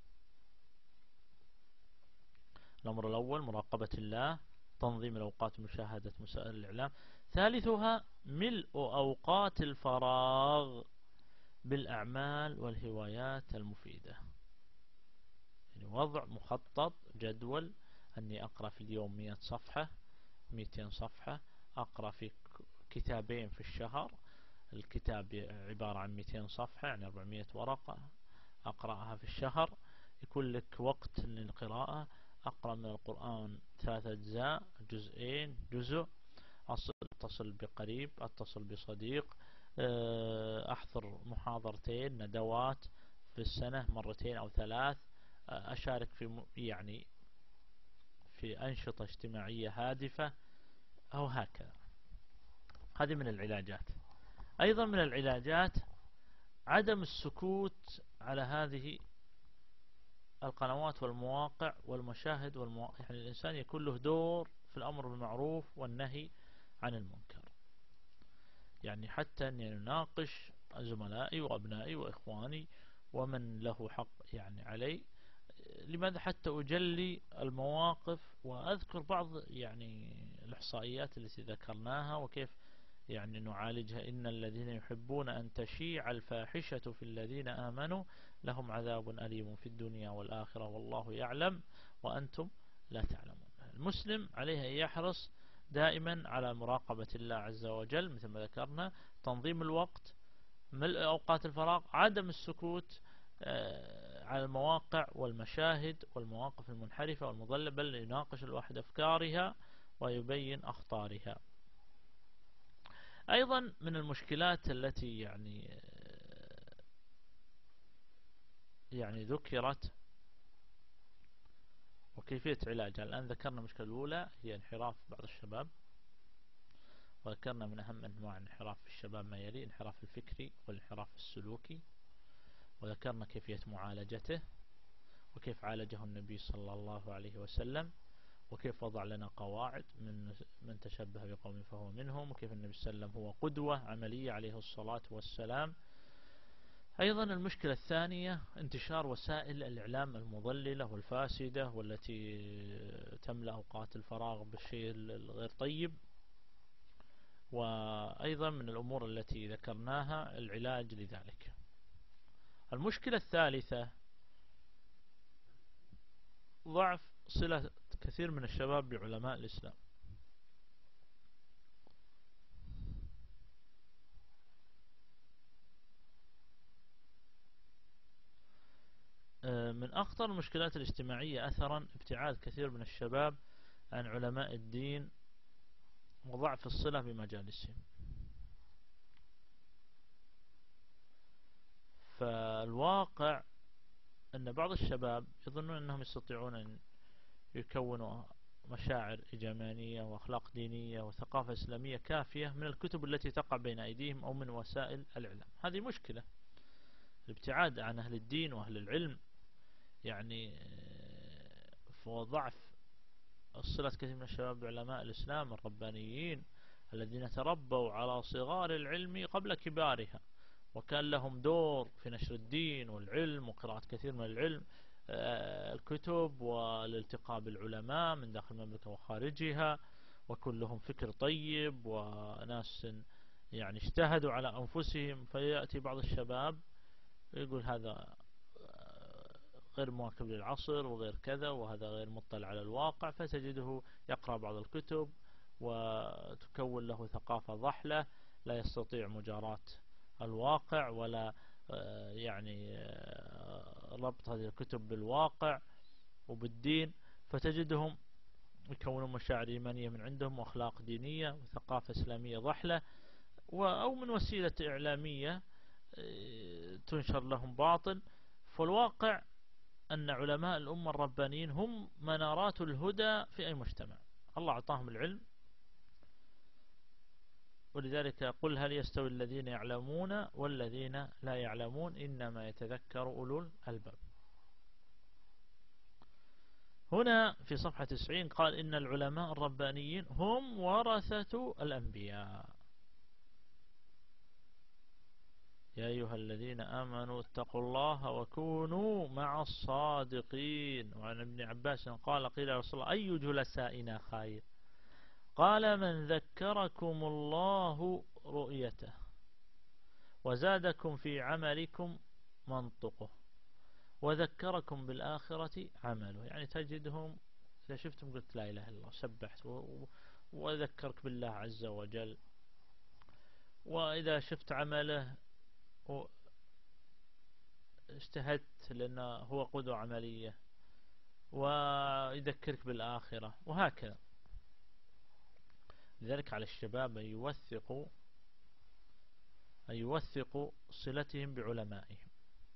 الأمر الأول مراقبة الله، تنظيم الأوقات مشاهدة وسائل الإعلام. ثالثها ملء أوقات الفراغ بالأعمال والهوايات المفيدة، يعني وضع مخطط جدول أني أقرأ في اليوم مئة صفحة، مئتين صفحة، أقرأ في كتابين في الشهر، الكتاب عبارة عن مئتين صفحة يعني أربعمئة ورقة أقرأها في الشهر، يكون لك وقت للقراءة. أقرأ من القرآن ثلاثة أجزاء، جزئين، جزء، أتصل بقريب، أتصل بصديق، أحضر محاضرتين، ندوات في السنة مرتين أو ثلاث، أشارك في يعني في أنشطة اجتماعية هادفة أو هكذا. هذه من العلاجات. أيضا من العلاجات عدم السكوت على هذه القنوات والمواقع والمشاهد والمواقع، يعني الإنسان يكون له دور في الأمر بالمعروف والنهي عن المنكر. يعني حتى أن يناقش زملائي وأبنائي وإخواني ومن له حق يعني علي. لماذا؟ حتى أجلي المواقف وأذكر بعض يعني الإحصائيات التي ذكرناها وكيف يعني نعالجها. إن الذين يحبون أن تشيع الفاحشة في الذين آمنوا لهم عذاب أليم في الدنيا والآخرة والله يعلم وأنتم لا تعلمون. المسلم عليه أن يحرص دائما على مراقبة الله عز وجل مثل ما ذكرنا، تنظيم الوقت، ملء أوقات الفراغ، عدم السكوت على المواقع والمشاهد والمواقف المنحرفة والمضلة، بل يناقش الواحد أفكارها ويبين أخطارها. أيضا من المشكلات التي يعني يعني ذكرت وكيفية علاجها. الآن ذكرنا المشكلة الأولى هي انحراف بعض الشباب، وذكرنا من أهم أنواع انحراف الشباب ما يلي: انحراف الفكري والانحراف السلوكي، وذكرنا كيفية معالجته وكيف عالجه النبي صلى الله عليه وسلم، وكيف وضع لنا قواعد من من تشبه بقوم فهو منهم، وكيف النبي صلى الله عليه وسلم هو قدوة عملية عليه الصلاة والسلام. أيضا المشكلة الثانية انتشار وسائل الإعلام المضللة والفاسدة والتي تملأ أوقات الفراغ بالشيء الغير طيب. وأيضا من الأمور التي ذكرناها العلاج لذلك. المشكلة الثالثة ضعف صلة كثير من الشباب بعلماء الإسلام. من أخطر المشكلات الاجتماعية أثرا ابتعاد كثير من الشباب عن علماء الدين وضعف الصلة بمجالسهم. فالواقع أن بعض الشباب يظنون أنهم يستطيعون أن يكونوا مشاعر إيجابية وأخلاق دينية وثقافة إسلامية كافية من الكتب التي تقع بين أيديهم أو من وسائل الإعلام. هذه مشكلة، الابتعاد عن أهل الدين وأهل العلم يعني وضعف الصلة كثير من الشباب بعلماء الإسلام الربانيين الذين تربوا على صغار العلم قبل كبارها، وكان لهم دور في نشر الدين والعلم وقراءة كثير من العلم الكتب والالتقاء بالعلماء من داخل المملكة وخارجها، وكلهم فكر طيب وناس يعني اجتهدوا على أنفسهم. فيأتي بعض الشباب يقول هذا غير مواكب للعصر وغير كذا وهذا غير مطلع على الواقع، فتجده يقرأ بعض الكتب وتكون له ثقافة ضحلة، لا يستطيع مجاراة الواقع ولا يعني ربط هذه الكتب بالواقع وبالدين، فتجدهم يكونون مشاعر إيمانية من عندهم وأخلاق دينية وثقافة إسلامية ضحلة، أو من وسيلة إعلامية تنشر لهم باطل. فالواقع أن علماء الأمة الربانيين هم منارات الهدى في أي مجتمع. الله أعطاهم العلم، ولذلك قل هل يستوي الذين يعلمون والذين لا يعلمون إنما يتذكر أولو الألباب. هنا في صفحة تسعين قال إن العلماء الربانيين هم ورثة الأنبياء. يا أيها الذين آمنوا اتقوا الله وكونوا مع الصادقين. وعن ابن عباس قال قيل يا رسول الله أي جلسائنا خير؟ قال من ذكركم الله رؤيته وزادكم في عملكم منطقه وذكركم بالآخرة عمله. يعني تجدهم إذا شفتم قلت لا إله إلا الله سبحت وذكرك بالله عز وجل، وإذا شفت عمله اجتهدت لأنه هو قدوة عملية ويذكرك بالآخرة وهكذا. لذلك على الشباب أن يوثقوا أن يوثقوا صلتهم بعلمائهم،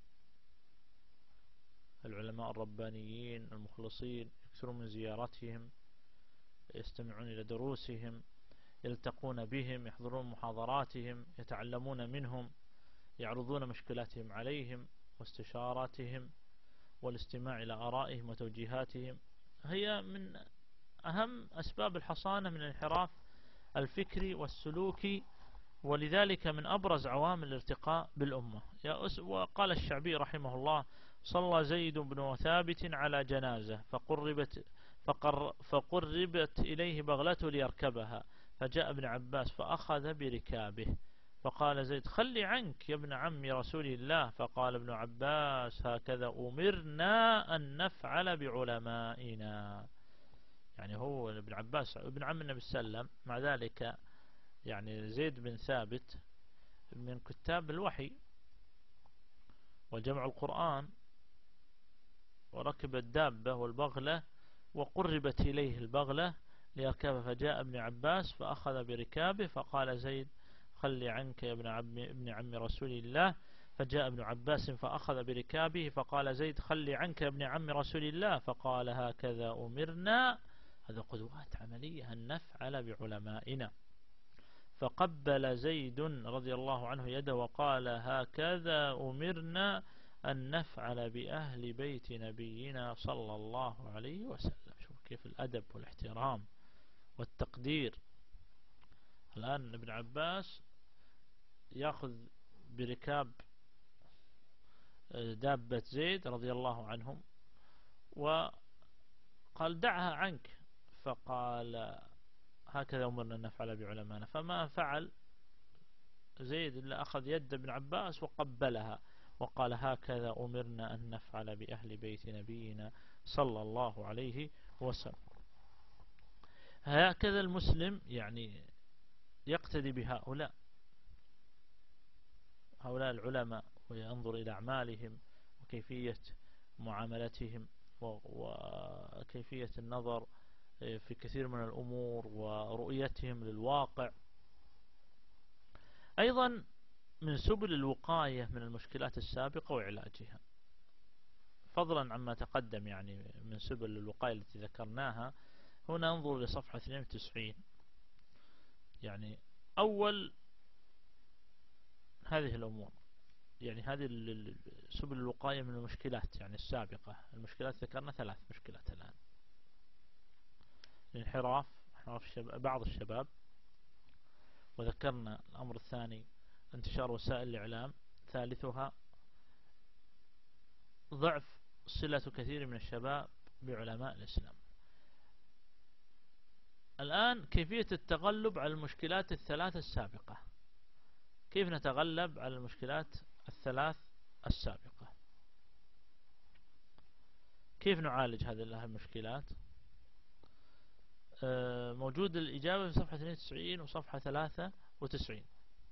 العلماء الربانيين المخلصين، يكثرون من زيارتهم، يستمعون إلى دروسهم، يلتقون بهم، يحضرون محاضراتهم، يتعلمون منهم، يعرضون مشكلاتهم عليهم واستشاراتهم والاستماع إلى آرائهم وتوجيهاتهم هي من أهم أسباب الحصانة من الانحراف الفكري والسلوكي، ولذلك من أبرز عوامل الارتقاء بالأمة. وقال الشعبي رحمه الله: صلى زيد بن ثابت على جنازة فقربت, فقر فقربت إليه بغلته ليركبها، فجاء ابن عباس فأخذ بركابه، فقال زيد: خلي عنك يا ابن عم رسول الله. فقال ابن عباس: هكذا أمرنا أن نفعل بعلمائنا. يعني هو ابن عباس ابن عم النبي صلى الله عليه وسلم، مع ذلك يعني زيد بن ثابت من كتاب الوحي وجمع القرآن، وركب الدابة والبغلة وقربت إليه البغلة ليركبها، فجاء ابن عباس فأخذ بركابه، فقال زيد: خلي عنك يا ابن عم, ابن عم رسول الله. فجاء ابن عباس فأخذ بركابه، فقال زيد: خلي عنك يا ابن عم رسول الله. فقال: هكذا أمرنا، هذا قدوات عملية، أن نفعل بعلمائنا. فقبل زيد رضي الله عنه يده وقال: هكذا أمرنا أن نفعل بأهل بيت نبينا صلى الله عليه وسلم. شوف كيف الأدب والاحترام والتقدير. الآن ابن عباس يأخذ بركاب دابة زيد رضي الله عنهم وقال: دعها عنك. فقال: هكذا أمرنا أن نفعل بعلمائنا. فما فعل زيد إلا أخذ يد ابن عباس وقبلها وقال: هكذا أمرنا أن نفعل بأهل بيت نبينا صلى الله عليه وسلم. هكذا المسلم يعني يقتدي بهؤلاء هؤلاء العلماء، وينظر إلى أعمالهم وكيفية معاملتهم وكيفية النظر في كثير من الأمور ورؤيتهم للواقع. أيضا من سبل الوقاية من المشكلات السابقة وعلاجها، فضلا عما تقدم يعني من سبل الوقاية التي ذكرناها، هنا ننظر لصفحة اثنين وتسعين. يعني أول هذه الأمور، يعني هذه سبل الوقاية من المشكلات يعني السابقة. المشكلات ذكرنا ثلاث مشكلات الآن: الانحراف، انحراف بعض الشباب، وذكرنا الأمر الثاني انتشار وسائل الإعلام، ثالثها ضعف صلة كثير من الشباب بعلماء الإسلام. الآن كيفية التغلب على المشكلات الثلاث السابقة. كيف نتغلب على المشكلات الثلاث السابقة؟ كيف نعالج هذه المشكلات؟ موجود الإجابة في صفحة اثنين وتسعين وصفحة ثلاثة وتسعين.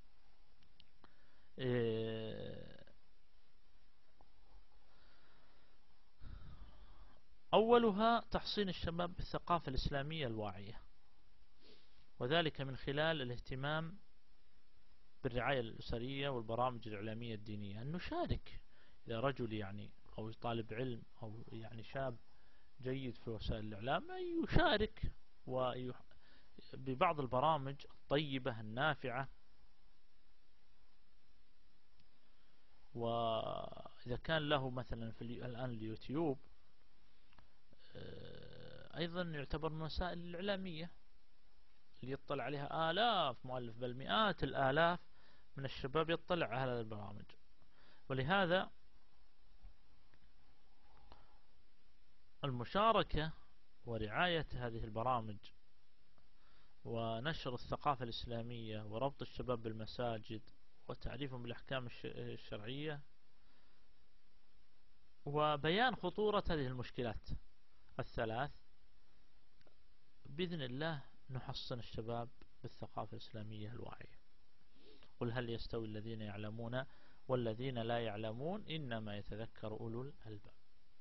أولها تحصين الشباب بالثقافة الإسلامية الواعية، وذلك من خلال الاهتمام بالرعاية الأسرية والبرامج الإعلامية الدينية. أن نشارك، إذا رجل يعني أو طالب علم أو يعني شاب جيد في وسائل الإعلام، أن يشارك ببعض البرامج الطيبة النافعة. وإذا كان له مثلا في الآن اليوتيوب أيضا يعتبر من وسائل الإعلامية اللي يطلع عليها آلاف مؤلف، بل مئات الآلاف من الشباب يطلع على هذه البرامج. ولهذا المشاركة ورعاية هذه البرامج ونشر الثقافة الإسلامية وربط الشباب بالمساجد وتعريفهم بالأحكام الشرعية وبيان خطورة هذه المشكلات الثلاث، بإذن الله نحصن الشباب بالثقافة الإسلامية الواعية. قل هل يستوي الذين يعلمون والذين لا يعلمون إنما يتذكر أولو الألباب.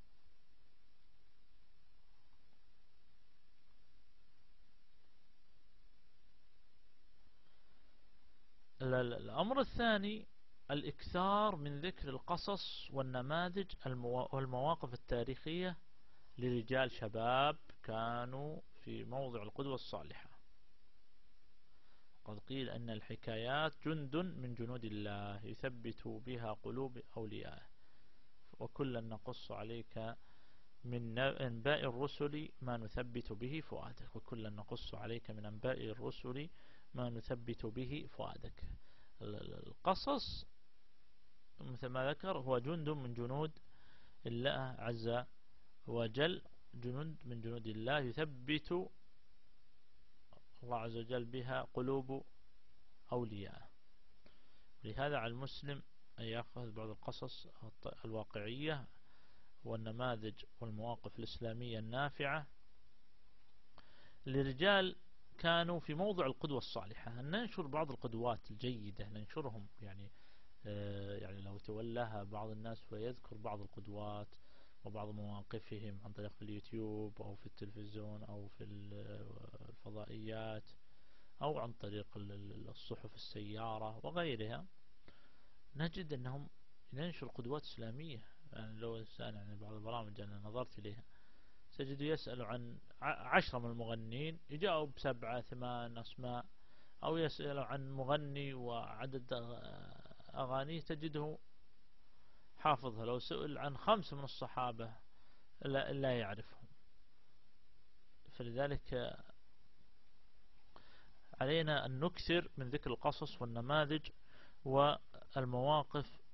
الأمر الثاني الإكثار من ذكر القصص والنماذج والمواقف التاريخية لرجال شباب كانوا في موضع القدوة الصالحة. قد قيل أن الحكايات جند من جنود الله يثبت بها قلوب أوليائه. وكلا نقص عليك من أنباء الرسل ما نثبت به فؤادك وكلا نقص عليك من أنباء الرسل ما نثبت به فؤادك. القصص مثل ما ذكر هو جند من جنود الله عز وجل، جنود من جنود الله يثبت الله عز وجل بها قلوب أولياءه. لهذا على المسلم أن يأخذ بعض القصص الواقعية والنماذج والمواقف الإسلامية النافعة لرجال كانوا في موضع القدوة الصالحة، أن ننشر بعض القدوات الجيدة، ننشرهم يعني يعني لو تولاها بعض الناس ويذكر بعض القدوات وبعض مواقفهم عن طريق اليوتيوب أو في التلفزيون أو في الفضائيات أو عن طريق الصحف السيارة وغيرها، نجد أنهم ينشر قدوات إسلامية. يعني لو إنسان يعني بعض البرامج أنا نظرت إليها تجد يسأل عن عشرة من المغنين يجاوب سبعة ثمان أسماء، أو يسأل عن مغني وعدد أغانيه تجده حافظها، لو سئل عن خمسة من الصحابة لا, لا يعرفهم. فلذلك علينا أن نكثر من ذكر القصص والنماذج والمواقف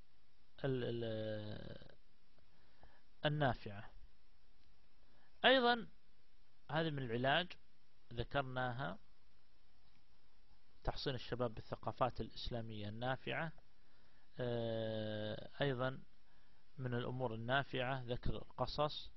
النافعة. أيضا هذه من العلاج ذكرناها تحصين الشباب بالثقافات الإسلامية النافعة. أيضا من الأمور النافعة ذكر القصص،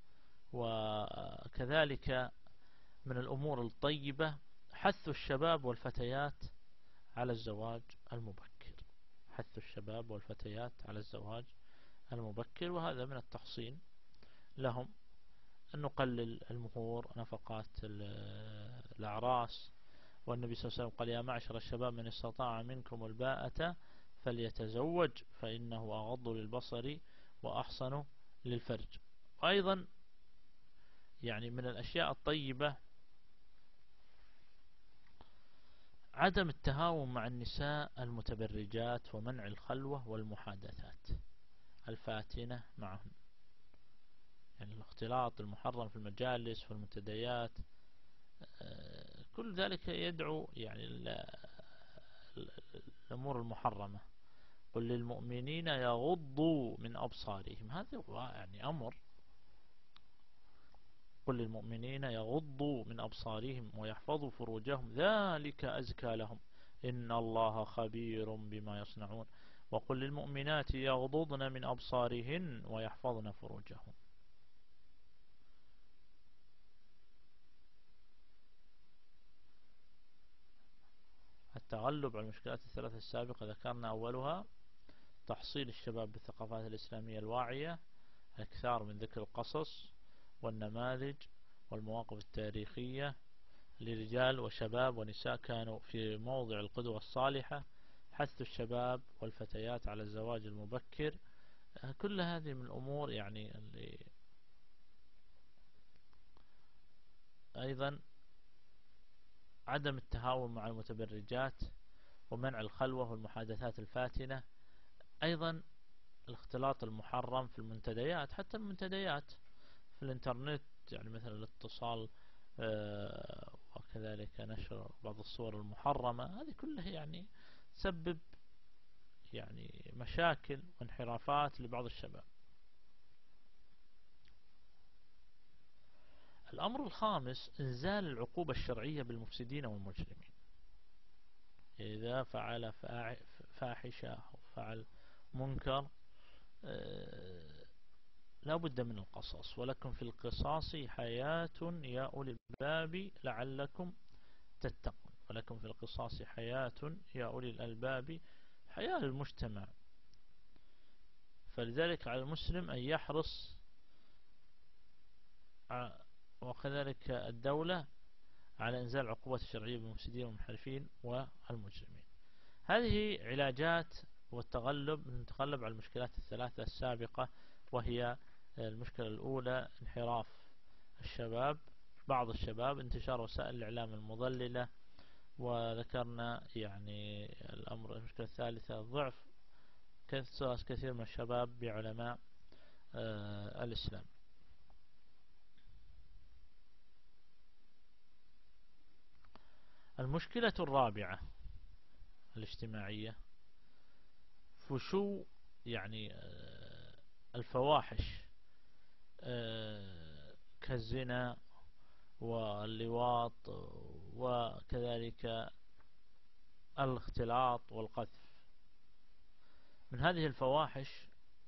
وكذلك من الأمور الطيبة حث الشباب والفتيات على الزواج المبكر، حث الشباب والفتيات على الزواج المبكر، وهذا من التحصين لهم أن نقلل المهور نفقات الأعراس. والنبي صلى الله عليه وسلم قال: يا معشر الشباب من استطاع منكم الباءة فليتزوج فإنه أغض للبصر وأحصن للفرج. وأيضا يعني من الأشياء الطيبة عدم التهاون مع النساء المتبرجات ومنع الخلوة والمحادثات الفاتنة معهم، يعني الاختلاط المحرم في المجالس والمنتديات، كل ذلك يدعو يعني الأمور المحرمة. قل للمؤمنين يغضوا من أبصارهم، هذا يعني أمر، قل للمؤمنين يغضوا من أبصارهم ويحفظوا فروجهم ذلك أزكى لهم إن الله خبير بما يصنعون. وقل للمؤمنات يغضضن من أبصارهن ويحفظن فروجهن. التغلب على المشكلات الثلاثة السابقة ذكرنا أولها تحصيل الشباب بالثقافات الإسلامية الواعية، الإكثار من ذكر القصص والنماذج والمواقف التاريخية لرجال وشباب ونساء كانوا في موضع القدوة الصالحة، حث الشباب والفتيات على الزواج المبكر. كل هذه من الأمور يعني اللي أيضا عدم التهاون مع المتبرجات ومنع الخلوة والمحادثات الفاتنة. أيضا الاختلاط المحرم في المنتديات، حتى المنتديات في الانترنت، يعني مثلا الاتصال وكذلك نشر بعض الصور المحرمة، هذه كلها يعني تسبب يعني مشاكل وانحرافات لبعض الشباب. الأمر الخامس إنزال العقوبة الشرعية بالمفسدين والمجرمين. إذا فعل فاحشة أو فعل منكر لا بد من القصاص، ولكم في القصاص حياة يا أولي الألباب لعلكم تتقون. ولكم في القصاص حياة يا أولي الألباب، حياة المجتمع. فلذلك على المسلم أن يحرص وكذلك الدولة على إنزال العقوبات الشرعية بالمفسدين والمنحرفين والمجرمين. هذه علاجات والتغلب نتغلب على المشكلات الثلاثة السابقة، وهي المشكلة الأولى انحراف الشباب، بعض الشباب، انتشار وسائل الإعلام المضللة، وذكرنا يعني الأمر المشكلة الثالثة ضعف كثير من الشباب بعلماء الإسلام. المشكلة الرابعة الاجتماعية فشو يعني الفواحش كالزنا واللواط وكذلك الاختلاط والقذف. من هذه الفواحش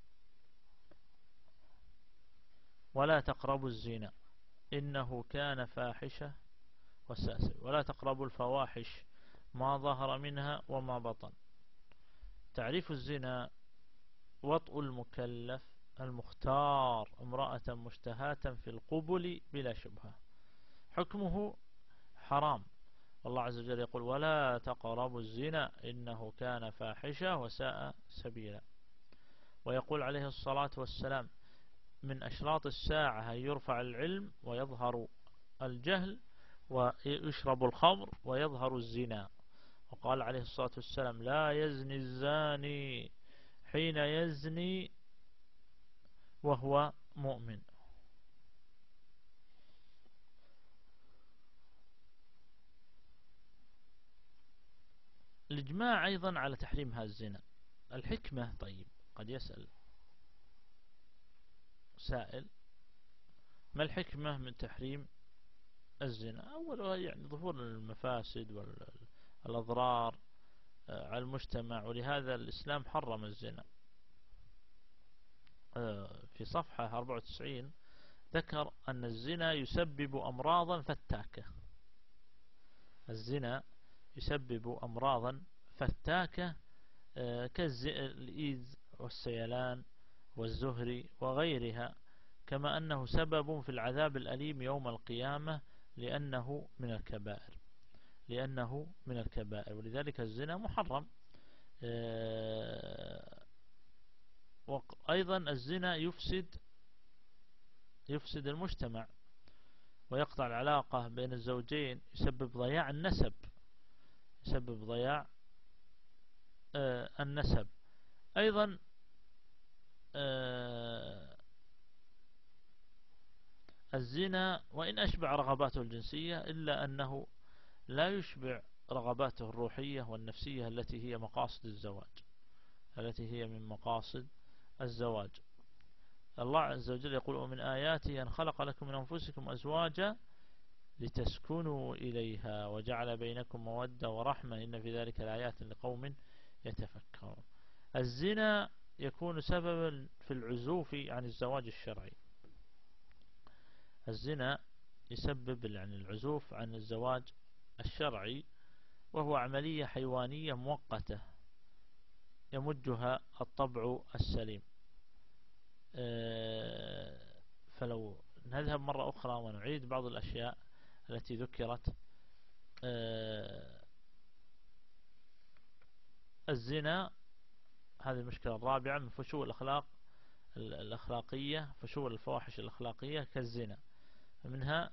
ولا تقربوا الزنا إنه كان فاحشة وساء سبيلا. ولا تقربوا الفواحش ما ظهر منها وما بطن. تعريف الزنا وطء المكلف المختار امرأة مشتهاة في القبل بلا شبهة. حكمه حرام. والله عز وجل يقول ولا تقربوا الزنا إنه كان فاحشة وساء سبيلا. ويقول عليه الصلاة والسلام من أشراط الساعة أن يرفع العلم ويظهر الجهل ويشرب الخمر ويظهر الزنا. وقال عليه الصلاة والسلام لا يزني الزاني حين يزني وهو مؤمن. الإجماع أيضا على تحريم هذا الزنا. الحكمة طيب قد يسأل سائل ما الحكمة من تحريم الزنا؟ أولا يعني ظهور المفاسد والأضرار على المجتمع، ولهذا الإسلام حرم الزنا. في صفحة أربعة وتسعين ذكر أن الزنا يسبب أمراضا فتاكة. الزنا يسبب أمراضا فتاكة كالإيدز والسيلان والزهري وغيرها، كما أنه سبب في العذاب الأليم يوم القيامة لأنه من الكبائر لأنه من الكبائر ولذلك الزنا محرم. وأيضا الزنا يفسد يفسد المجتمع ويقطع العلاقة بين الزوجين، يسبب ضياع النسب يسبب ضياع النسب. أيضا الزنا وإن أشبع رغباته الجنسية إلا أنه لا يشبع رغباته الروحية والنفسية التي هي مقاصد الزواج التي هي من مقاصد الزواج. الله عز وجل يقول ومن آياته أن خلق لكم من أنفسكم أزواجا لتسكنوا إليها وجعل بينكم مودة ورحمة إن في ذلك الآيات لقوم يتفكرون. الزنا يكون سببا في العزوف عن الزواج الشرعي. الزنا يسبب يعني العزوف عن الزواج الشرعي، وهو عملية حيوانية مؤقتة يمجها الطبع السليم. فلو نذهب مرة أخرى ونعيد بعض الأشياء التي ذكرت. الزنا هذه المشكلة الرابعة من فشو الأخلاق الأخلاقية فشو الفواحش الأخلاقية كالزنا. منها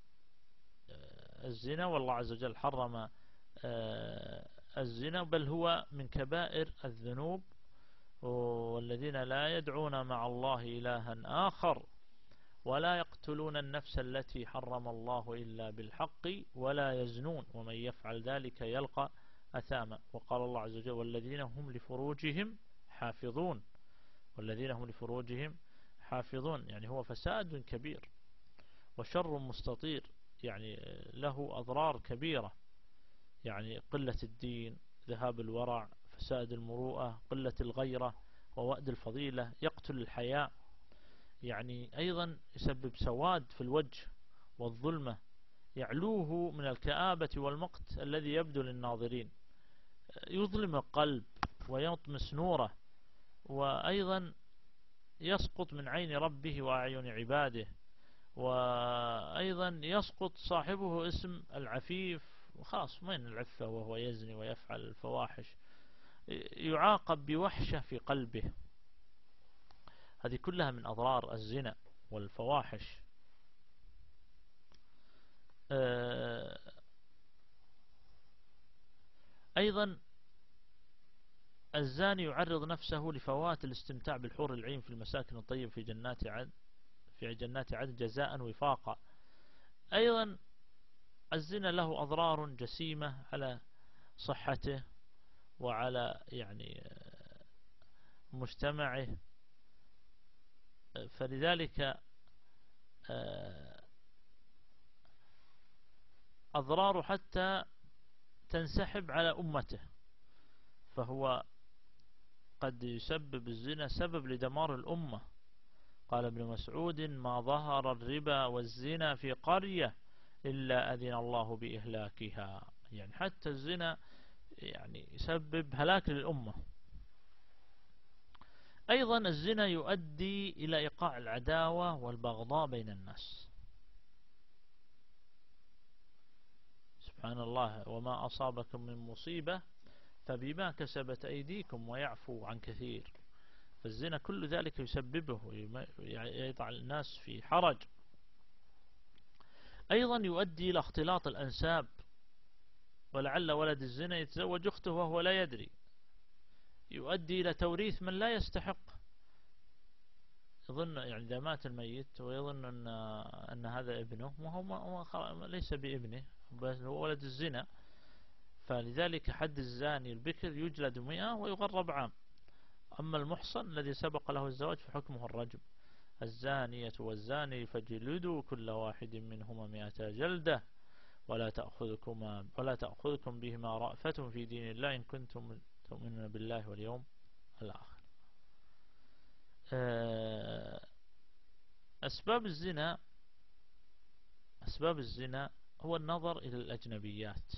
الزنا، والله عز وجل حرم الزنا بل هو من كبائر الذنوب. والذين لا يدعون مع الله إلها آخر ولا يقتلون النفس التي حرم الله إلا بالحق ولا يزنون ومن يفعل ذلك يلقى أثاما. وقال الله عز وجل والذين هم لفروجهم حافظون والذين هم لفروجهم حافظون يعني هو فساد كبير وشر مستطير، يعني له أضرار كبيرة، يعني قلة الدين، ذهاب الورع، فساد المروءة، قلة الغيرة، ووأد الفضيلة، يقتل الحياء، يعني أيضا يسبب سواد في الوجه والظلمة، يعلوه من الكآبة والمقت الذي يبدو للناظرين، يظلم القلب ويطمس نوره، وأيضا يسقط من عين ربه وأعين عباده، وأيضا يسقط صاحبه اسم العفيف، وخاص من العفة وهو يزني ويفعل الفواحش، يعاقب بوحشة في قلبه. هذه كلها من أضرار الزنا والفواحش. أيضا الزاني يعرض نفسه لفوات الاستمتاع بالحور العين في المساكن الطيبة في جنات عدن في جنات عدن جزاء وفاقا. أيضا الزنا له أضرار جسيمة على صحته وعلى يعني مجتمعه، فلذلك أضرار حتى تنسحب على أمته، فهو قد يسبب الزنا سبب لدمار الأمة. قال ابن مسعود: ما ظهر الربا والزنا في قرية إلا أذن الله بإهلاكها. يعني حتى الزنا يعني يسبب هلاك للأمة. أيضا الزنا يؤدي إلى إيقاع العداوة والبغضاء بين الناس. سبحان الله: وما أصابكم من مصيبة فبما كسبت أيديكم ويعفو عن كثير. فالزنا كل ذلك يسببه، يضع الناس في حرج. أيضا يؤدي إلى اختلاط الأنساب، ولعل ولد الزنا يتزوج أخته وهو لا يدري. يؤدي إلى توريث من لا يستحق، يظن يعني إذا مات الميت ويظن أن, أن هذا ابنه وهو ليس بابنه بل هو ولد الزنا. فلذلك حد الزاني البكر يجلد مئة ويغرب عام. أما المحصن الذي سبق له الزواج فحكمه الرجم. الزانية والزاني فجلدوا كل واحد منهما مئة جلدة ولا تأخذكم ولا تأخذكم بهما رأفة في دين الله إن كنتم تؤمنون بالله واليوم الآخر. أسباب الزنا أسباب الزنا هو النظر إلى الأجنبيات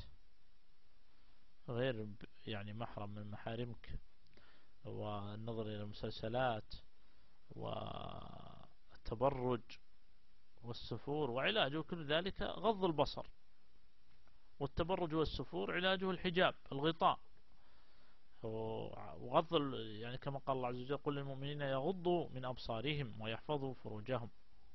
غير يعني محرم من محارمك، والنظر إلى المسلسلات والتبرج والسفور، وعلاجه كل ذلك غض البصر. والتبرج والسفور علاجه الحجاب الغطاء وغض، يعني كما قال الله عز وجل: قل للمؤمنين يغضوا من أبصارهم ويحفظوا فروجهم.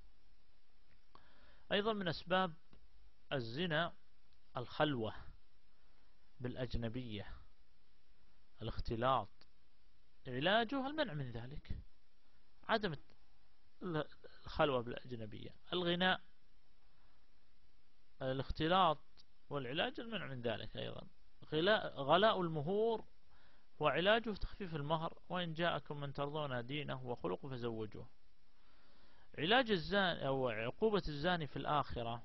أيضا من أسباب الزنا الخلوة بالأجنبية، الاختلاط، علاجه المنع من ذلك، عدم الخلوة بالأجنبية. الغناء، الاختلاط والعلاج المنع من ذلك. أيضا غلاء المهور وعلاجه تخفيف المهر، وإن جاءكم من ترضون دينه وخلقه فزوجوه. علاج الزاني أو عقوبة الزاني في الآخرة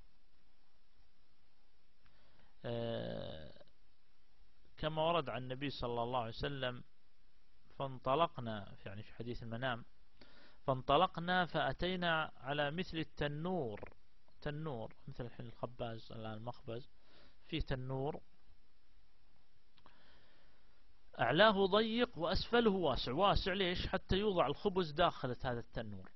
كما ورد عن النبي صلى الله عليه وسلم: فانطلقنا، يعني في حديث المنام، فانطلقنا فأتينا على مثل التنور، تنور مثل الحين الخباز الآن المخبز، في تنور أعلاه ضيق وأسفله واسع. واسع ليش؟ حتى يوضع الخبز داخل هذا التنور.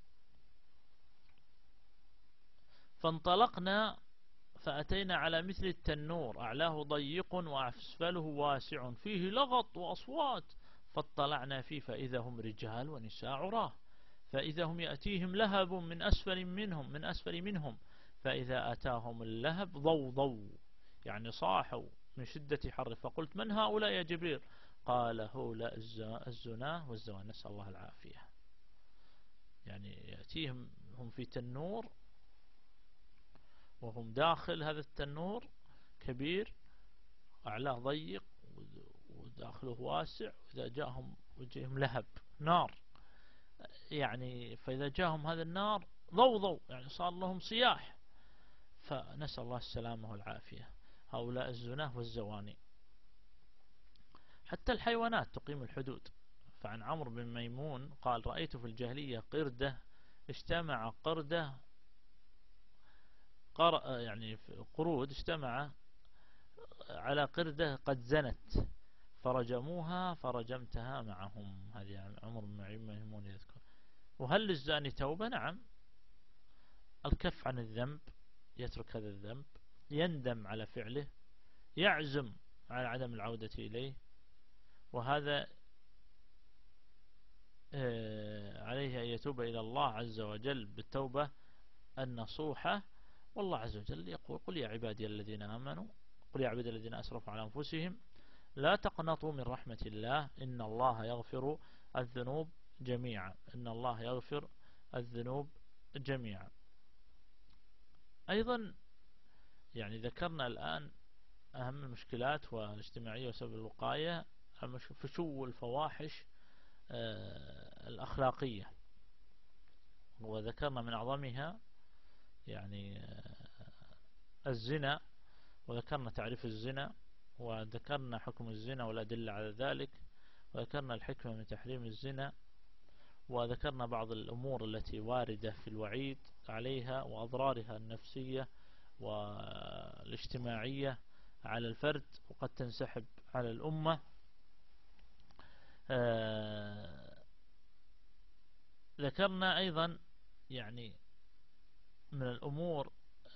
فانطلقنا فأتينا على مثل التنور أعلاه ضيق وأسفله واسع فيه لغط وأصوات، فاطلعنا فيه فإذا هم رجال ونساء عراه، فإذا هم يأتيهم لهب من أسفل منهم من أسفل منهم فإذا أتاهم اللهب ضوضوا، يعني صاحوا من شدة حر. فقلت: من هؤلاء يا جبريل؟ قال: هؤلاء الزناه والزوان، نسأل الله العافية. يعني يأتيهم هم في تنور وهم داخل هذا التنور كبير أعلاه ضيق وداخله واسع، وإذا جاءهم وجههم لهب نار، يعني فإذا جاءهم هذا النار ضوضوا، يعني صار لهم صياح. فنسأل الله السلامة والعافية. هؤلاء الزناه والزواني. حتى الحيوانات تقيم الحدود. فعن عمرو بن ميمون قال: رأيت في الجاهلية قردة اجتمع قردة قر يعني قرود اجتمع على قردة قد زنت فرجموها فرجمتها معهم. هذه يعني عمرو بن ميمون يذكر. وهل للزاني توبة؟ نعم. الكف عن الذنب، يترك هذا الذنب، يندم على فعله، يعزم على عدم العودة إليه، وهذا عليه أن يتوب إلى الله عز وجل بالتوبة النصوحة. والله عز وجل يقول: قل يا عبادي الذين آمنوا قل يا عبادي الذين أسرفوا على أنفسهم لا تقنطوا من رحمة الله إن الله يغفر الذنوب جميعا، إن الله يغفر الذنوب جميعا. أيضا يعني ذكرنا الآن أهم المشكلات والاجتماعية وسبب الوقاية، فشو الفواحش الأخلاقية، وذكرنا من أعظمها يعني الزنا، وذكرنا تعريف الزنا، وذكرنا حكم الزنا والأدلة على ذلك، وذكرنا الحكمة من تحريم الزنا، وذكرنا بعض الأمور التي واردة في الوعيد عليها وأضرارها النفسية والاجتماعية على الفرد وقد تنسحب على الأمة. آه ذكرنا أيضا يعني من الأمور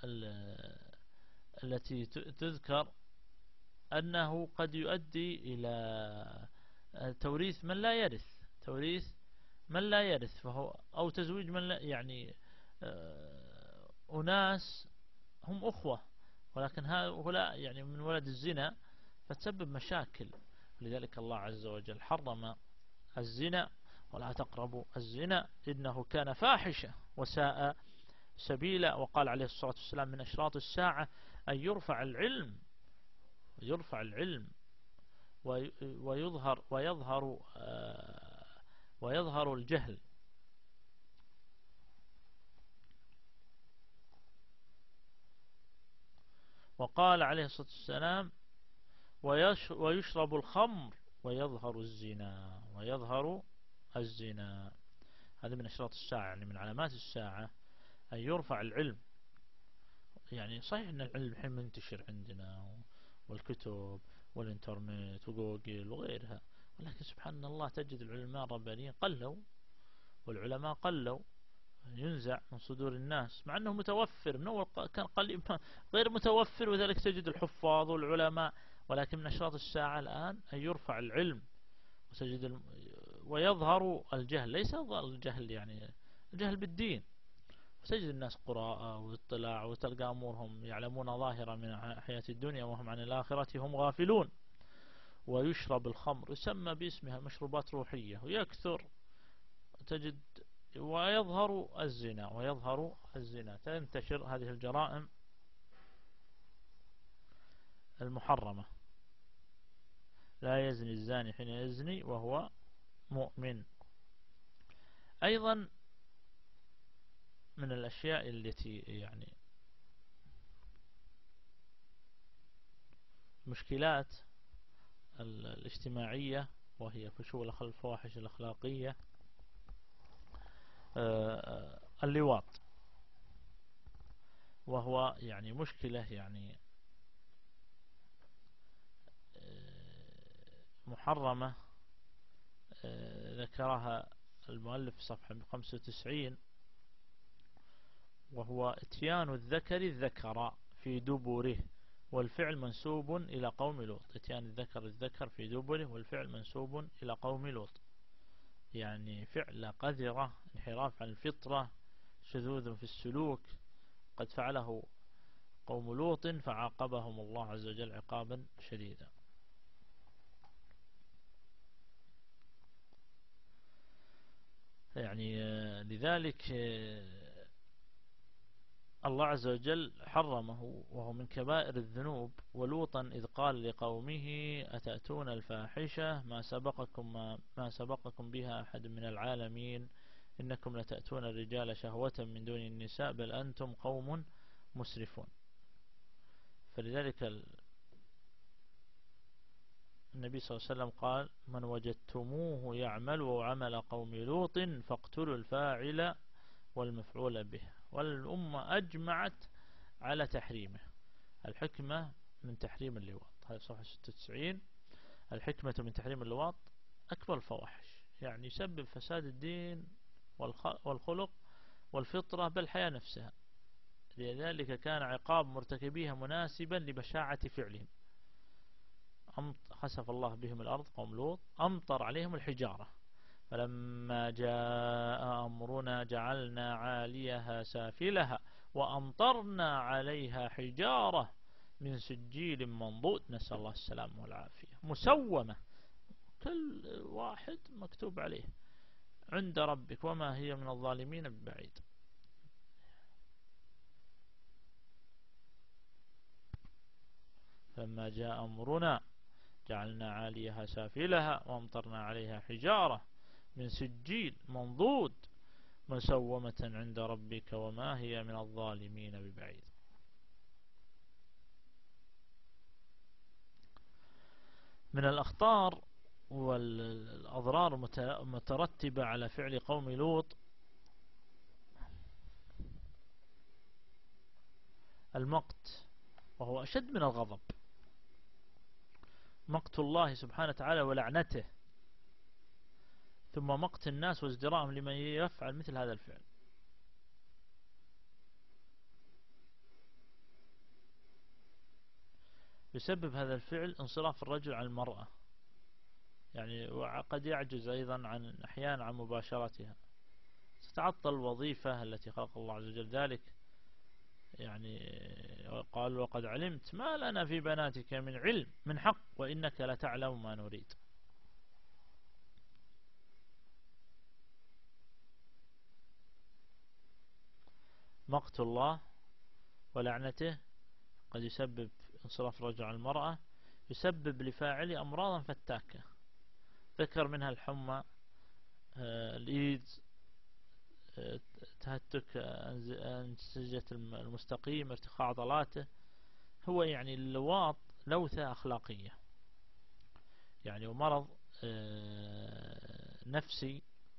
التي تذكر أنه قد يؤدي إلى توريث من لا يرث، توريث من لا يرث، فهو أو تزويج من لا يعني أناس هم أخوة ولكن هؤلاء يعني من ولد الزنا فتسبب مشاكل. لذلك الله عز وجل حرم الزنا ولا تقربوا الزنا إنه كان فاحشة وساء سبيلا. وقال عليه الصلاة والسلام من أشراط الساعة أن يرفع العلم، يرفع العلم ويظهر ويظهر ويظهر الجهل. وقال عليه الصلاة والسلام ويشرب الخمر ويظهر الزنا، ويظهر الزنا. هذا من أشراط الساعة، يعني من علامات الساعة أن يرفع العلم. يعني صحيح أن العلم الحين منتشر عندنا والكتب والإنترنت وجوجل وغيرها، ولكن سبحان الله تجد العلماء الربانيين قلوا، والعلماء قلوا، ينزع من صدور الناس مع أنه متوفر من أول كان قليل غير متوفر، وذلك تجد الحفاظ والعلماء. ولكن من أشراط الساعة الآن أن يرفع العلم وتجد الم... ويظهر الجهل، ليس الجهل يعني الجهل بالدين، وتجد الناس قراءة واطلاع وتلقى أمورهم يعلمون ظاهرة من حياة الدنيا وهم عن الآخرة هم غافلون. ويشرب الخمر، يسمى باسمها مشروبات روحية، ويكثر تجد. ويظهر الزنا، ويظهر الزنا، تنتشر هذه الجرائم المحرمة. لا يزني الزاني حين يزني وهو مؤمن. أيضا من الأشياء التي يعني مشكلات الاجتماعية وهي فشو الفواحش الأخلاقية اللواط، وهو يعني مشكلة يعني محرمة ذكرها المؤلف في صفحة خمسة وتسعين، وهو اتيان الذكر الذكر في دبره والفعل منسوب إلى قوم لوط. اتيان الذكر الذكر في دبره والفعل منسوب إلى قوم لوط، يعني فعل قذرة، انحراف عن الفطرة، شذوذ في السلوك، قد فعله قوم لوط فعاقبهم الله عز وجل عقابا شديدا. يعني لذلك الله عز وجل حرمه وهو من كبائر الذنوب. ولوطا إذ قال لقومه أتأتون الفاحشة ما سبقكم, ما, ما سبقكم بها أحد من العالمين إنكم لتأتون الرجال شهوة من دون النساء بل أنتم قوم مسرفون. فلذلك النبي صلى الله عليه وسلم قال من وجدتموه يعمل عمل قوم لوط فاقتلوا الفاعل والمفعول به. والأمة أجمعت على تحريمه. الحكمة من تحريم اللواط، هذا صفحة ستة وتسعين. الحكمة من تحريم اللواط أكبر الفواحش، يعني يسبب فساد الدين والخلق والفطرة بل الحياة نفسها. لذلك كان عقاب مرتكبيها مناسبا لبشاعة فعلهم. خسف الله بهم الأرض قوم لوط أمطر عليهم الحجارة فلما جاء أمرنا جعلنا عاليها سافلها وأمطرنا عليها حجارة من سجيل منضود، نسأل الله السلامة والعافية، مسومة، كل واحد مكتوب عليه عند ربك وما هي من الظالمين ببعيد. فلما جاء أمرنا جعلنا عاليها سافلها وامطرنا عليها حجارة من سجيل منضود مسومة عند ربك وما هي من الظالمين ببعيد. من الأخطار والأضرار المترتبة على فعل قوم لوط المقت، وهو أشد من الغضب، مقت الله سبحانه وتعالى ولعنته، ثم مقت الناس وازدراءهم لمن يفعل مثل هذا الفعل. يسبب هذا الفعل انصراف الرجل عن المرأة، يعني وقد يعجز أيضا عن أحيانا عن مباشرتها، تتعطل الوظيفة التي خلق الله عز وجل ذلك. يعني قال وقد علمت ما لنا في بناتك من علم من حق وإنك لتعلم ما نريد. مقت الله ولعنته قد يسبب انصراف الرجل عن المرأة، يسبب لفاعله أمراضا فتاكة، ذكر منها الحمى، الإيدز، تهتك أنسجة المستقيم، ارتخاء عضلاته. هو يعني اللواط لوثة أخلاقية، يعني ومرض نفسي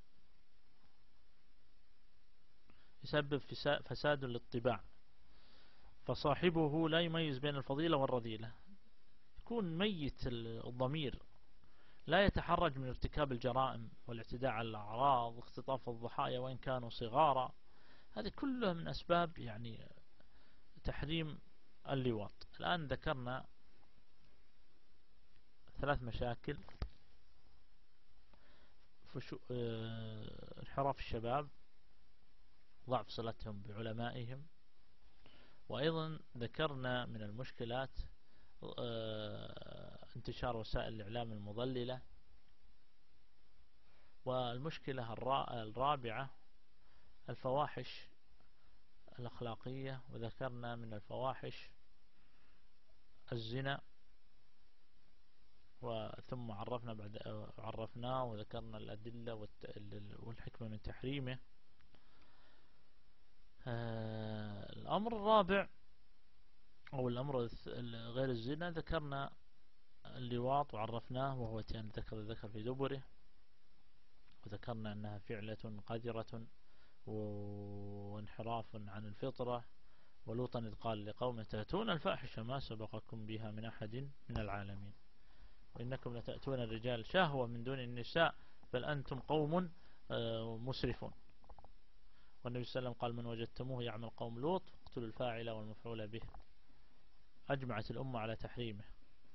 يسبب فساد للطباع، فصاحبه لا يميز بين الفضيلة والرذيلة، يكون ميت الضمير، لا يتحرج من ارتكاب الجرائم والاعتداء على الأعراض واختطاف الضحايا وإن كانوا صغارا. هذه كلها من أسباب يعني تحريم اللواط. الآن ذكرنا ثلاث مشاكل: انحراف الشباب، ضعف صلتهم بعلمائهم، وأيضا ذكرنا من المشكلات انتشار وسائل الإعلام المضللة، والمشكلة الرابعة الفواحش الأخلاقية، وذكرنا من الفواحش الزنا، وثم عرفنا بعد عرفناه وذكرنا الأدلة والحكمة من تحريمه. الأمر الرابع أو الأمر غير الزنا ذكرنا اللواط وعرفناه، وهو اتيان ذكر الذكر في دبره، وذكرنا أنها فعلة قذرة وانحراف عن الفطرة. ولوطا إذ قال لقومه تأتون الفاحشة ما سبقكم بها من أحد من العالمين وإنكم لتأتون الرجال شهوة من دون النساء بل أنتم قوم مسرفون. والنبي صلى الله عليه وسلم قال من وجدتموه يعمل قوم لوط فاقتلوا الفاعل والمفعول به. أجمعت الأمة على تحريمه.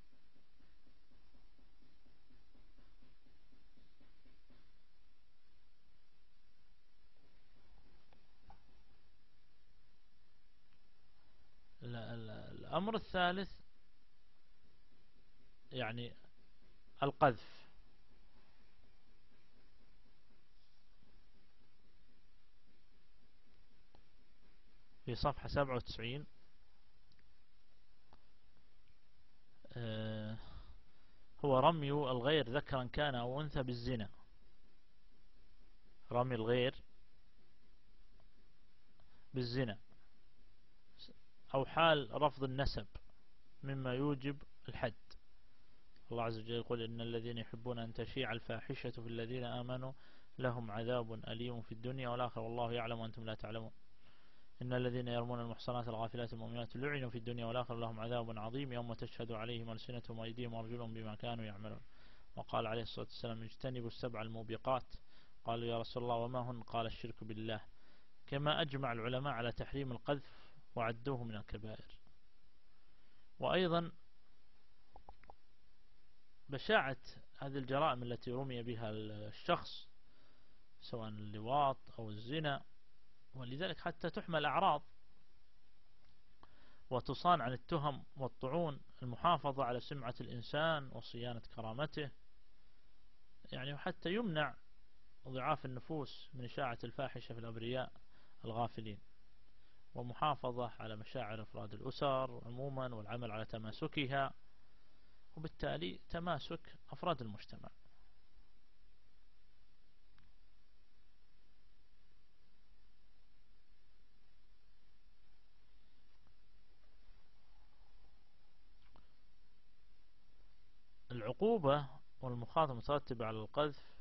الأمر الثالث يعني القذف. في صفحة سبعة وتسعين آه هو رمي الغير ذكرا كان أو أنثى بالزنا. رمي الغير بالزنا أو حال رفض النسب مما يوجب الحد. الله عز وجل يقول إن الذين يحبون أن تشيع الفاحشة في الذين آمنوا لهم عذاب أليم في الدنيا والآخرة والله يعلم وأنتم لا تعلمون. إن الذين يرمون المحصنات الغافلات المؤمنات لعنوا في الدنيا والآخرة لهم عذاب عظيم يوم تشهد عليهم ألسنتهم وأيديهم وأرجلهم بما كانوا يعملون. وقال عليه الصلاة والسلام اجتنبوا السبع الموبقات. قالوا يا رسول الله وما هن؟ قال الشرك بالله. كما أجمع العلماء على تحريم القذف وعدوه من الكبائر. وأيضا بشاعة هذه الجرائم التي رمي بها الشخص سواء اللواط أو الزنا، ولذلك حتى تحمل أعراض. وتصان عن التهم والطعون، المحافظة على سمعة الإنسان وصيانة كرامته، يعني حتى يمنع ضعاف النفوس من إشاعة الفاحشة في الأبرياء الغافلين، ومحافظة على مشاعر أفراد الأسر عموما والعمل على تماسكها، وبالتالي تماسك أفراد المجتمع. العقوبة والمخاطرة المترتبة على القذف،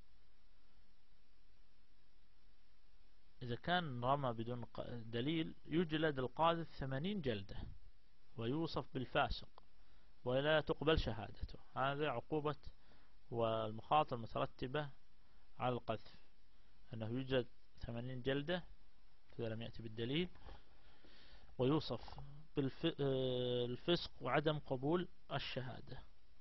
إذا كان رمى بدون دليل يجلد القاذف ثمانين جلدة ويوصف بالفاسق ولا تقبل شهادته. هذا عقوبة والمخاطرة المترتبة على القذف، أنه يجلد ثمانين جلدة إذا لم يأتي بالدليل، ويوصف بالفسق وعدم قبول الشهادة.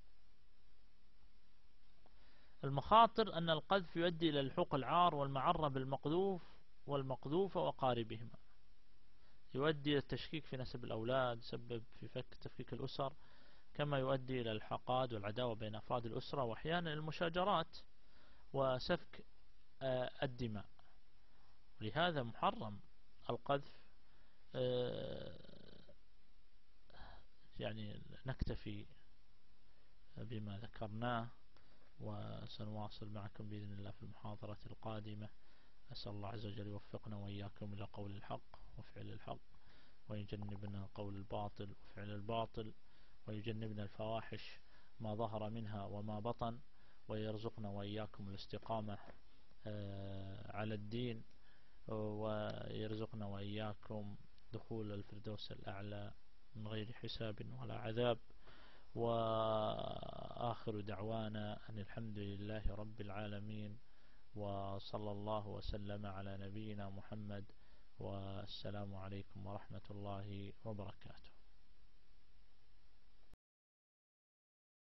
المخاطر أن القذف يؤدي إلى لحوق العار والمعرة بالمقذوف والمقذوفة وقاربهما، يؤدي إلى التشكيك في نسب الأولاد، يسبب في فك تفكيك الأسر، كما يؤدي إلى الحقاد والعداوة بين أفراد الأسرة، وأحيانا المشاجرات وسفك الدماء. لهذا محرم القذف. يعني نكتفي بما ذكرناه، وسنواصل معكم بإذن الله في المحاضرة القادمة. أسأل الله عز وجل يوفقنا وإياكم إلى قول الحق وفعل الحق، ويجنبنا قول الباطل وفعل الباطل، ويجنبنا الفواحش ما ظهر منها وما بطن، ويرزقنا وإياكم الاستقامة على الدين، ويرزقنا وإياكم دخول الفردوس الأعلى من غير حساب ولا عذاب. وآخر دعوانا أن الحمد لله رب العالمين، وصلى الله وسلم على نبينا محمد، والسلام عليكم ورحمة الله وبركاته.